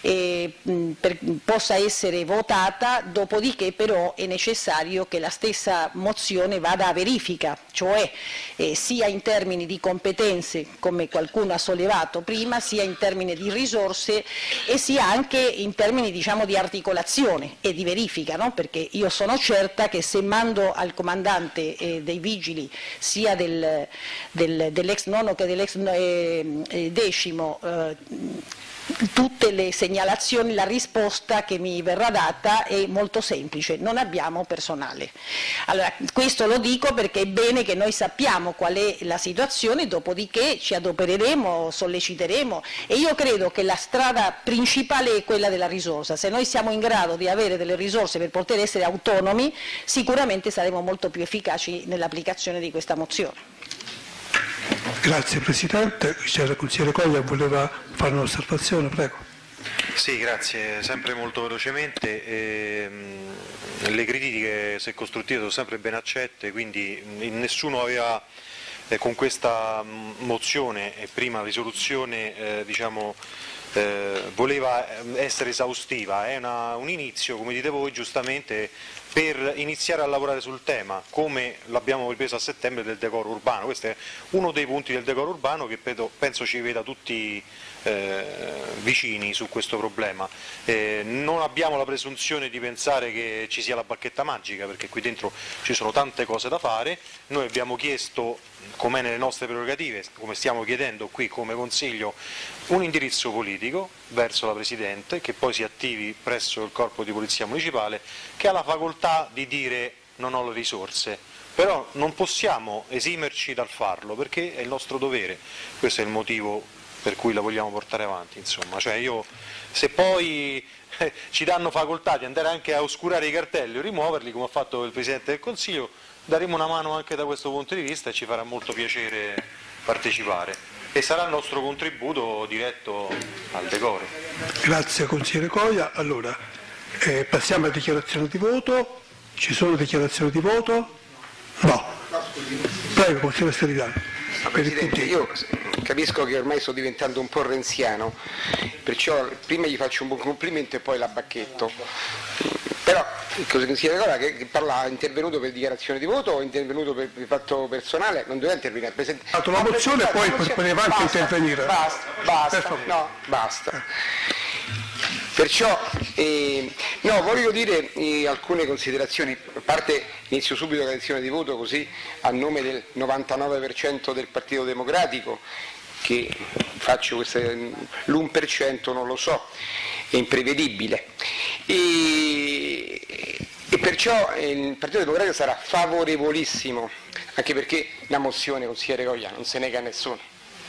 possa essere votata, dopodiché però è necessario che la stessa mozione vada a verifica, cioè sia in termini di competenze, come qualcuno ha sollevato prima, sia in termini di risorse e sia anche in termini di articolazione e di verifica, no? Perché io sono certa che se mando al comandante dei vigili sia dell'ex nono che dell'ex decimo tutte le segnalazioni, la risposta che mi verrà data è molto semplice: non abbiamo personale. Allora, questo lo dico perché è bene che noi sappiamo qual è la situazione, dopodiché ci adopereremo, solleciteremo, e io credo che la strada principale è quella della risorsa. Se noi siamo in grado di avere delle risorse per poter essere autonomi, sicuramente saremo molto più efficaci nell'applicazione di questa mozione. Grazie Presidente. C'era il consigliere Coglia, voleva fare un'osservazione, prego. Sì, grazie, sempre molto velocemente. Le critiche, se costruttive, sono sempre ben accette, quindi nessuno aveva con questa mozione e prima risoluzione voleva essere esaustiva, è un inizio, come dite voi giustamente, per iniziare a lavorare sul tema, come l'abbiamo ripreso a settembre, del decoro urbano. Questo è uno dei punti del decoro urbano che penso ci veda tutti vicini su questo problema. Non abbiamo la presunzione di pensare che ci sia la bacchetta magica, perché qui dentro ci sono tante cose da fare. Noi abbiamo chiesto, come nelle nostre prerogative, come stiamo chiedendo qui come Consiglio, un indirizzo politico verso la Presidente, che poi si attivi presso il Corpo di Polizia Municipale, che ha la facoltà di dire non ho le risorse, però non possiamo esimerci dal farlo perché è il nostro dovere. Questo è il motivo per cui la vogliamo portare avanti, insomma. Cioè se poi ci danno facoltà di andare anche a oscurare i cartelli o rimuoverli, come ha fatto il Presidente del Consiglio, daremo una mano anche da questo punto di vista e ci farà molto piacere partecipare. E sarà il nostro contributo diretto al decoro. Grazie consigliere Coia. Allora, passiamo alla dichiarazione di voto. Ci sono dichiarazioni di voto? No. Prego, consigliere Steridano. Presidente, io capisco che ormai sto diventando un po' renziano, perciò prima gli faccio un buon complimento e poi la bacchetto. Però il consigliere Coia che parla, è intervenuto per dichiarazione di voto o è intervenuto per fatto personale, non doveva intervenire. Ha fatto la mozione e poi poteva anche intervenire. Basta. Perciò voglio dire alcune considerazione, a parte inizio subito la lezione di voto così a nome del 99% del Partito Democratico, che faccio l'1% non lo so, è imprevedibile, e perciò il Partito Democratico sarà favorevolissimo, anche perché la mozione, consigliere Coia, non se nega a nessuno.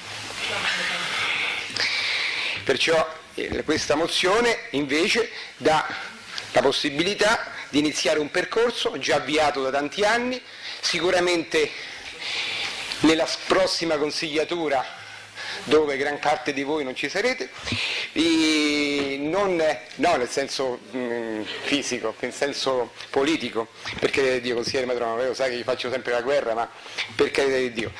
Perciò questa mozione invece dà la possibilità di iniziare un percorso già avviato da tanti anni, sicuramente nella prossima consigliatura, dove gran parte di voi non ci sarete, non nel senso fisico, nel senso politico, perché Dio, consigliere Matrono, lo sai che gli faccio sempre la guerra, ma per carità di Dio.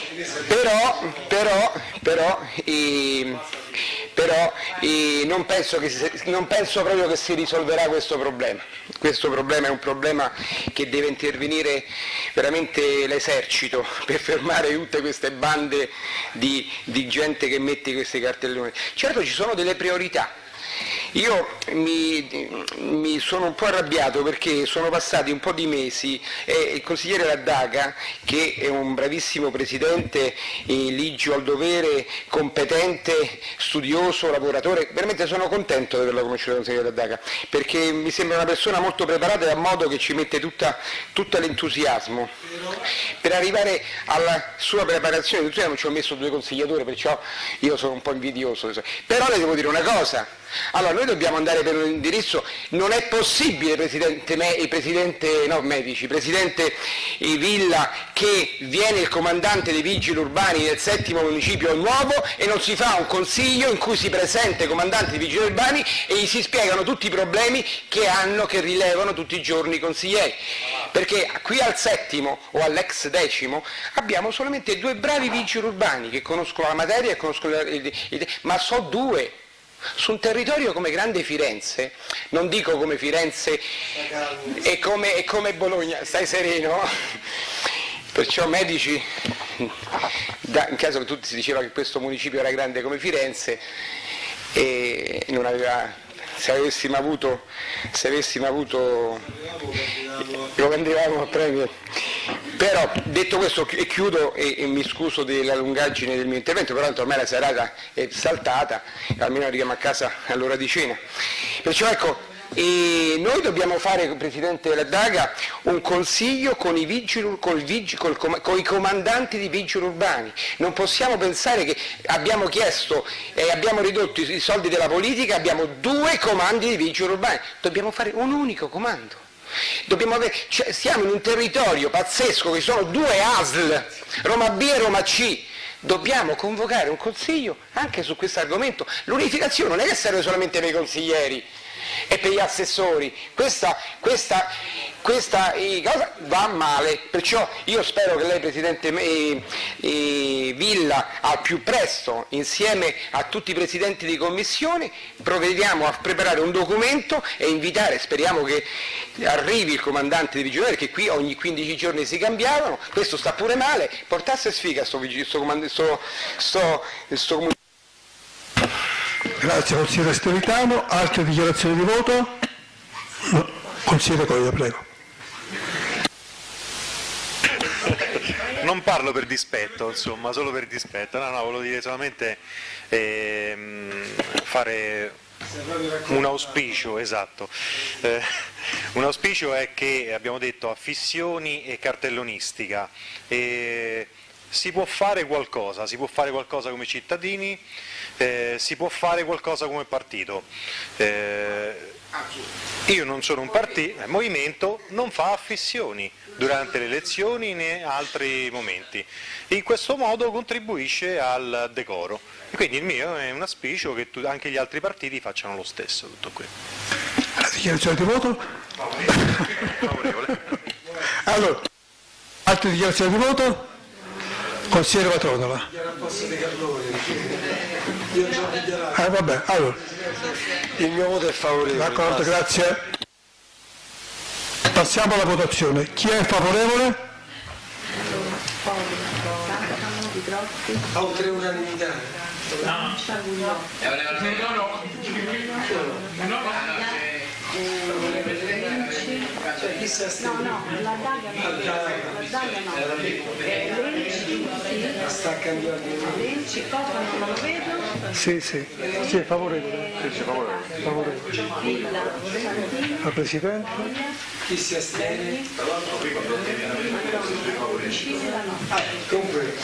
Però non penso proprio che si risolverà questo problema. Questo problema è un problema che deve intervenire veramente l'esercito per fermare tutte queste bande di gente che mette questi cartelloni. Certo ci sono delle priorità. Io mi sono un po' arrabbiato perché sono passati un po' di mesi e il consigliere Laddaga, che è un bravissimo presidente, ligio al dovere, competente, studioso, lavoratore, veramente sono contento di averlo conosciuto il consigliere Laddaga, perché mi sembra una persona molto preparata e a modo che ci mette tutto l'entusiasmo. Per arrivare alla sua preparazione, non ci ho messo 2 consigliature, perciò io sono un po' invidioso. Però le devo dire una cosa. Allora, noi dobbiamo andare per un indirizzo, non è possibile, presidente Villa, che viene il comandante dei vigili urbani del 7° municipio nuovo e non si fa un consiglio in cui si presenta i comandanti dei vigili urbani e gli si spiegano tutti i problemi che rilevano tutti i giorni i consiglieri. Perché qui al 7° o all'ex 10° abbiamo solamente 2 bravi vigili urbani che conoscono la materia e conoscono ma so 2. Su un territorio come Grande Firenze, non dico come Firenze e come Bologna, stai sereno, perciò medici, in caso che tutti si diceva che questo municipio era grande come Firenze e non aveva, se avessimo avuto lo candidavamo a premio. Però detto questo, e chiudo e mi scuso della lungaggine del mio intervento, però ormai la serata è saltata, almeno arriviamo a casa all'ora di cena. Perciò ecco, noi dobbiamo fare, Presidente Laddaga, un consiglio con i comandanti di vigili urbani. Non possiamo pensare che abbiamo chiesto e abbiamo ridotto i soldi della politica, abbiamo 2 comandi di vigili urbani, dobbiamo fare un unico comando. Siamo in un territorio pazzesco che sono 2 ASL, Roma B e Roma C. Dobbiamo convocare un consiglio anche su questo argomento. L'unificazione non è che serve solamente per i consiglieri e per gli assessori, questa cosa va male, perciò io spero che lei, Presidente Villa, al più presto, insieme a tutti i Presidenti di Commissione, provvediamo a preparare un documento e invitare, speriamo che arrivi il comandante di Vigili, che qui ogni 15 giorni si cambiavano, questo sta pure male, portasse sfiga sto comunitario. Grazie consigliere Steritano. Altre dichiarazioni di voto? No. Consigliere Coia, prego. Non parlo per dispetto, insomma, solo per dispetto. No, volevo dire solamente fare un auspicio, esatto. Un auspicio è che, abbiamo detto, affissioni e cartellonistica. Si può fare qualcosa come cittadini, si può fare qualcosa come partito. Io non sono un partito, il movimento non fa affissioni durante le elezioni né altri momenti. In questo modo contribuisce al decoro. E quindi il mio è un auspicio che anche gli altri partiti facciano lo stesso. Tutto qui. La dichiarazione di voto? Favorevole. Allora, altre dichiarazioni di voto? Consigliere Patronola. Vabbè, allora. Il mio voto è favorevole. D'accordo, grazie. Passiamo alla votazione. Chi è favorevole? A oltre unanimità. La Daga no. Sta cambiando. Lenci, cosa non lo vedo? Sì, è favorevole. Villa, La Presidente? Chi si astiene? Comunque,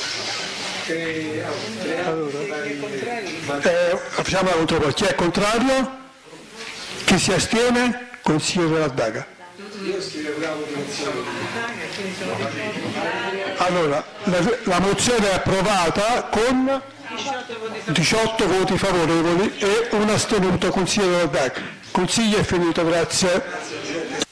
facciamo la controprova. Chi è contrario? Chi si astiene? Consigliere Laddaga. io scrivo una mozione. Allora, la mozione è approvata con 18 voti favorevoli e un astenuto, consigliere Laddaga. Consiglio è finito, grazie.